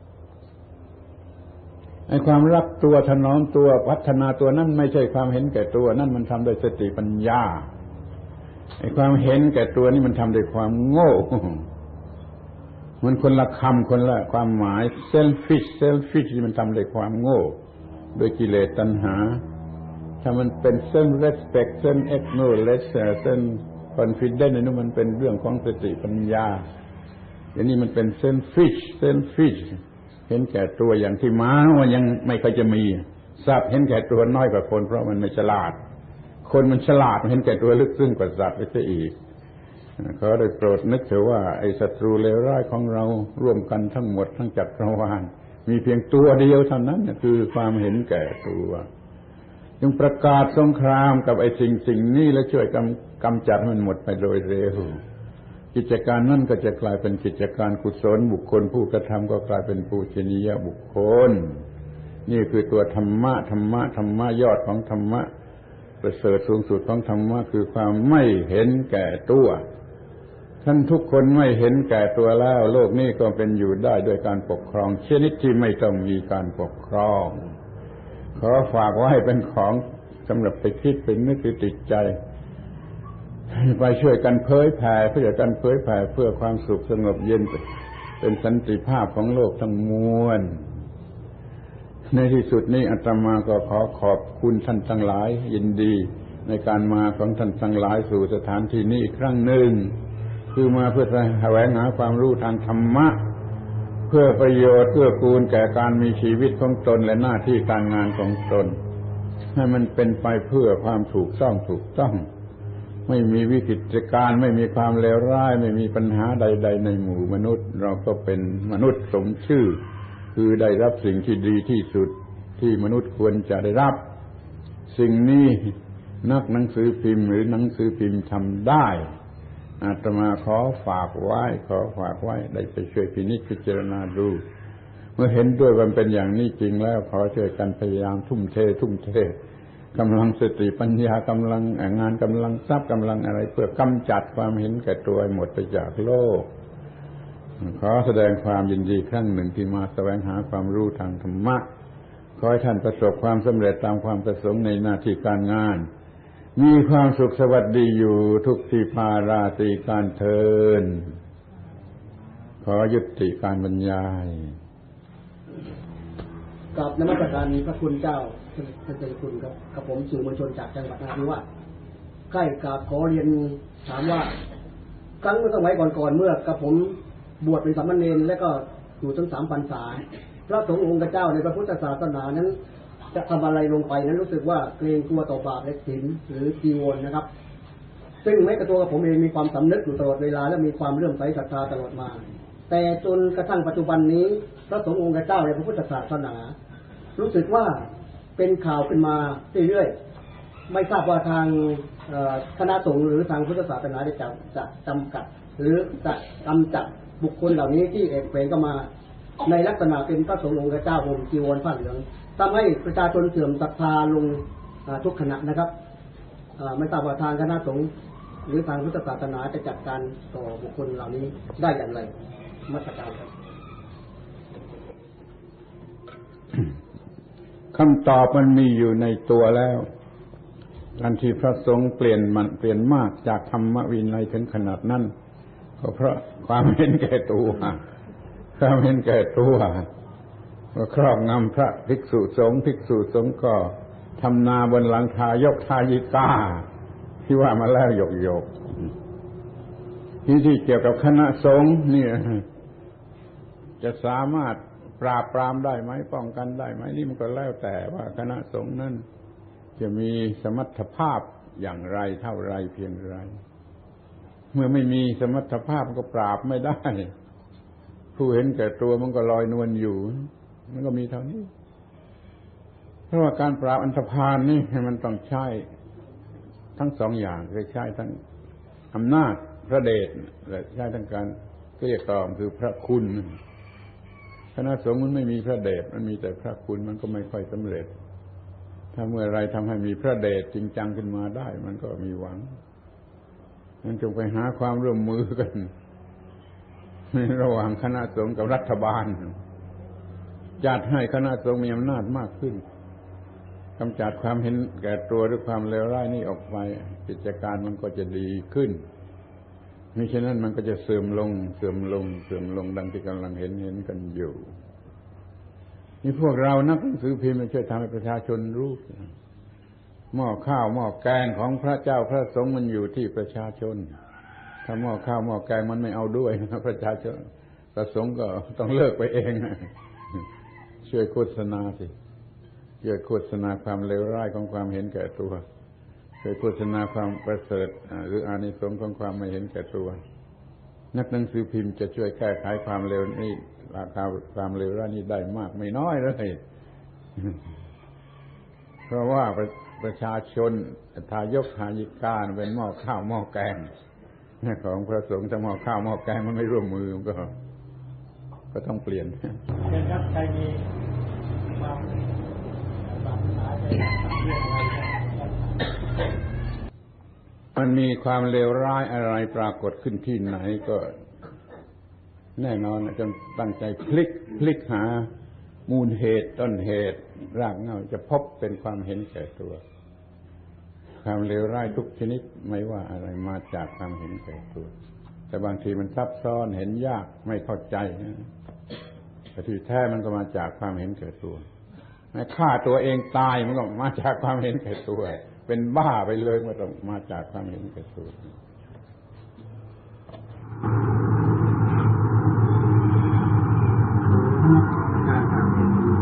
ไอ้ความรักตัวถนอมตัวพัฒนาตัวนั่นไม่ใช่ความเห็นแก่ตัวนั่นมันทำด้วยสติปัญญาไอ้ความเห็นแก่ตัวนี่มันทำด้วยความโง่มันคนละคำคนละความหมาย selfish selfish ที่มันทำด้วยความโง่โดยกิเลสตัณหาถ้ามันเป็น self respect self acknowledge self confidence นี่มันเป็นเรื่องของสติปัญญาอย่างนี้มันเป็น selfish selfish เห็นแก่ตัวอย่างที่ม้าว่ายังไม่ค่อยจะมีสัตว์เห็นแก่ตัวน้อยกว่าคนเพราะมันไม่ฉลาดคนมันฉลาดมันเห็นแก่ตัวลึกซึ้งกว่าสัตว์ไปซะอีกขอได้โปรดนึกเถอะว่าไอ้ศัตรูเลวร้ายของเราร่วมกันทั้งหมดทั้งจักรวาลมีเพียงตัวเดียวเท่านั้นคือความเห็นแก่ตัวจึงประกาศสงครามกับไอ้สิ่งสิ่งนี้และช่วยกำกำจัดมันหมดไปโดยเร็วกิจการนั่นก็จะกลายเป็นกิจการกุศลบุคคลผู้กระทำก็กลายเป็นปูชนียบุคคลนี่คือตัวธรรมะธรรมะธรรมะยอดของธรรมะประเสริฐสูงสุดของธรรมะคือความไม่เห็นแก่ตัวท่านทุกคนไม่เห็นแก่ตัวแล้วโลกนี้ก็เป็นอยู่ได้ด้วยการปกครองชนิดที่ไม่ต้องมีการปกครองขอฝากไว้เป็นของสำหรับไปคิดเป็นนึกติดใจไปช่วยกันเผยแผ่เพื่อกันเผยแผ่เพื่อความสุขสงบเย็นเป็นสันติภาพของโลกทั้งมวลในที่สุดนี้อาตมาก็ขอขอบคุณท่านทั้งหลายยินดีในการมาของท่านทั้งหลายสู่สถานที่นี้อีกครั้งหนึ่งคือมาเพื่อแสวงหาความรู้ทางธรรมะเพื่อประโยชน์เพื่อกูลแก่การมีชีวิตของตนและหน้าที่การงานของตนให้มันเป็นไปเพื่อความถูกต้องถูกต้องไม่มีวิกฤตการณ์ไม่มีความเลวร้ายไม่มีปัญหาใดๆในหมู่มนุษย์เราก็เป็นมนุษย์สมชื่อคือได้รับสิ่งที่ดีที่สุดที่มนุษย์ควรจะได้รับสิ่งนี้นักหนังสือพิมพ์หรือหนังสือพิมพ์ทำได้อาตมาขอฝากไว้ขอฝากไว้ได้ไปช่วยพินิจพิจารณาดูเมื่อเห็นด้วยว่าเป็นอย่างนี้จริงแล้วขอช่วยกันพยายามทุ่มเททุ่มเทกำลังสติปัญญากำลังงานกำลังทรัพย์กำลังอะไรเพื่อกำจัดความเห็นแก่ตัวหมดไปจากโลกขอแสดงความยินดีครั้งหนึ่งที่มาแสวงหาความรู้ทางธรรมะขอให้ท่านประสบความสำเร็จตามความประสงค์ในหน้าที่การงานมีความสุขสวัสดีอยู่ทุกที่พาราตรีการเทินขอยุติการบรรยายกับนมัสการพระคุณเจ้าท่านเจ้าคุณครับกับผมสื่อมวลชนจากจังหวัดนราธิวาสใกล้กับขอเรียนถามว่าครั้งเมื่อสมัยก่อนๆเมื่อกับผมบวชเป็นสามเณรและก็อยู่ทั้งสามพรรษาพระสงฆ์องค์เจ้าในพระพุทธศาสนานั้นจะทำอะไรลงไปนั้นรู้สึกว่าเกรงกลัวต่อบาปและศีลหรือจีวรนะครับซึ่งแม้กระตัวกับผมเองมีความสำนึกอยู่ตลอดเวลาและมีความเลื่อมใสศรัทธาตลอดมาแต่จนกระทั่งปัจจุบันนี้พระสงฆ์องค์เจ้าในพระพุทธศาสนารู้สึกว่าเป็นข่าวขึ้นมาเรื่อยๆไม่ทราบว่าทางคณะสงฆ์หรือทางพุทธศาสนาได้จะจะจำกัดหรือจะกำจัดบุคคลเหล่านี้ที่เอกเผยเข้ามาในลักษณะเป็นพระสงฆ์องค์เจ้าห่มจีวรผ้าเหลืองทำให้ประชาชนเสื่อมศรัทธาลงทุกขณะนะครับไม่ทราบว่าทางคณะสงฆ์หรือทางพุทธศาสนาจะจัดการต่อบุคคลเหล่านี้ได้อย่างไรมัสการครับคำตอบมันมีอยู่ในตัวแล้วการที่พระสงฆ์เปลี่ยนมันเปลี่ยนมากจากธรรมวินัยถึงขนาดนั้นก็เพราะความเห็นแก่ตัวความเห็นแก่ตัวก็ครอบงำพระภิกษุสงฆ์ภิกษุสงฆ์ก็ทำนาบนหลังคายกทายิกาที่ว่ามาแล้วหยกหยกที่ที่เกี่ยวกับคณะสงฆ์นี่จะสามารถปราบปรามได้ไหมป้องกันได้ไหมนี่มันก็แล้วแต่ว่าคณะสงฆ์นั้นจะมีสมรรถภาพอย่างไรเท่าไรเพียงไรเมื่อไม่มีสมรรถภาพก็ปราบไม่ได้ผู้เห็นแก่ตัวมันก็ลอยนวลอยู่มันก็มีเท่านี้เพราะว่าการปราบอันธพาลนี่มันต้องใช้ทั้งสองอย่างคือใช้ทั้งอำนาจพระเดชและใช้ทั้งการเกลี้ยกล่อมคือพระคุณคณะสงฆ์มันไม่มีพระเดชมันมีแต่พระคุณมันก็ไม่ค่อยสำเร็จถ้าเมื่อไรทำให้มีพระเดชจริงจังขึ้นมาได้มันก็มีหวังมันจงไปหาความร่วมมือกันระหว่างคณะสงฆ์กับรัฐบาลจัดให้คณะสงฆ์มีอำนาจมากขึ้นกำจัดความเห็นแก่ตัวหรือความเลวร้ายนี่ออกไปกิจการมันก็จะดีขึ้นมิฉะนั้นมันก็จะเสื่อมลงเสื่อมลงเสื่อมลงดังที่กำลังเห็นเห็นกันอยู่นี่พวกเรานักหนังสือพิมพ์ช่วยทำให้ประชาชนรู้หม้อข้าวหม้อแกงของพระเจ้าพระสงฆ์มันอยู่ที่ประชาชนถ้าหม้อข้าวหม้อแกงมันไม่เอาด้วยประชาชนประสงค์ก็ต้องเลิกไปเองช่วยโฆษณาสิช่วยโฆษณาความเลวร้ายของความเห็นแก่ตัวเคยโฆษณาความประเสริฐหรืออานิสงส์ของความไม่เห็นแก่ตัวนักหนังสือพิมพ์จะช่วยแก้ไขความเลวนี่ราคาความเลวร้ายนี้ได้มากไม่น้อยเลยเพราะว่าประประชาชนทายกทายิกาเป็นหม้อข้าวหม้อแกงของพระสงฆ์ถ้าหม้อข้าวหม้อแกงมันไม่ร่วมมือก็ก็ต้องเปลี่ยนเช่นครับใครมีความปรารถนาจะทำเรื่องอะไรมันมีความเลวร้ายอะไรปรากฏขึ้นที่ไหนก็แน่นอนจงตั้งใจพลิกพลิกหามูลเหตุต้นเหตุรากเหง้าจะพบเป็นความเห็นแก่ตัวความเลวร้ายทุกชนิดไม่ว่าอะไรมาจากความเห็นแก่ตัวแต่บางทีมันซับซ้อนเห็นยากไม่เข้าใจแต่ที่แท้มันก็มาจากความเห็นแก่ตัวแม้ฆ่าตัวเองตายมันก็มาจากความเห็นแก่ตัวเป็นบ้าไปเลยมันต้องมาจากความเห็นแก่ตัวการทำ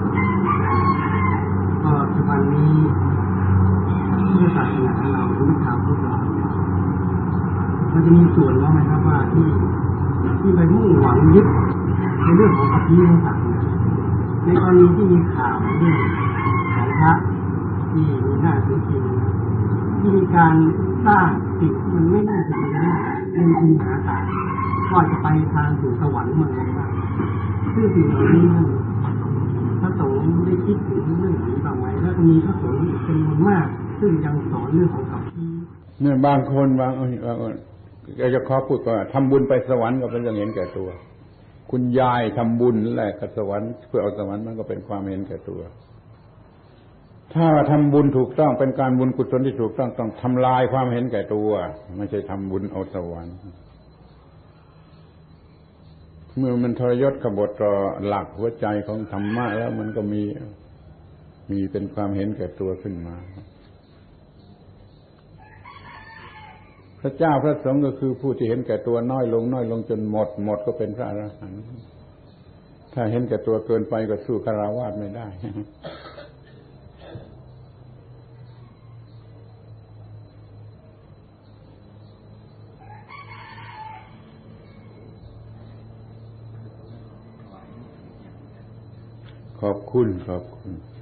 ก็ทุกวันนี้พุทธศาสนาเราหรือชาวพุทธเรามันจะมีส่วนบ้างไหมครับว่าที่ที่ไปมุ่งหวังยึดในเรื่องของอภิธรรมศาสนาในกรณีที่มีข่าวเรื่องของพระที่มีหน้าถือศีลที่มีการสร้างสิ่งที่มันไม่น่าจะเป็นหน้าในคุณหาศาสตร์ก็จะไปทางสู่สวรรค์เมืองอะไรบ้างซึ่งสิ่งเหล่านี้พระสงฆ์ได้คิดถึงเรื่องนี้บ้างไหมแล้วก็มีพระสงฆ์เป็นจำนวนมากซึ่งยังสอนเรื่องของกับที่เนี่ยบางคนบางบางคนอยากจะขอพูดว่าทำบุญไปสวรรค์ก็เป็นเรื่องเห็นแก่ตัวคุณยายทำบุญแลกกับสวรรค์เพื่อเอาสวรรค์มันก็เป็นความเห็นแก่ตัวถ้าทำบุญถูกต้องเป็นการบุญกุศลที่ถูกต้องต้องทำลายความเห็นแก่ตัวไม่ใช่ทำบุญเอาสวรรค์เมื่อมันทรยศกบฏต่อหลักหัวใจของธรรมะแล้วมันก็มีมีเป็นความเห็นแก่ตัวขึ้นมาพระเจ้าพระสงฆ์ก็คือผู้ที่เห็นแก่ตัวน้อยลงน้อยลงจนหมดหมดก็เป็นพระอรหันต์ถ้าเห็นแก่ตัวเกินไปก็สู้ฆราวาสไม่ได้ขอบคุณขอบคุณ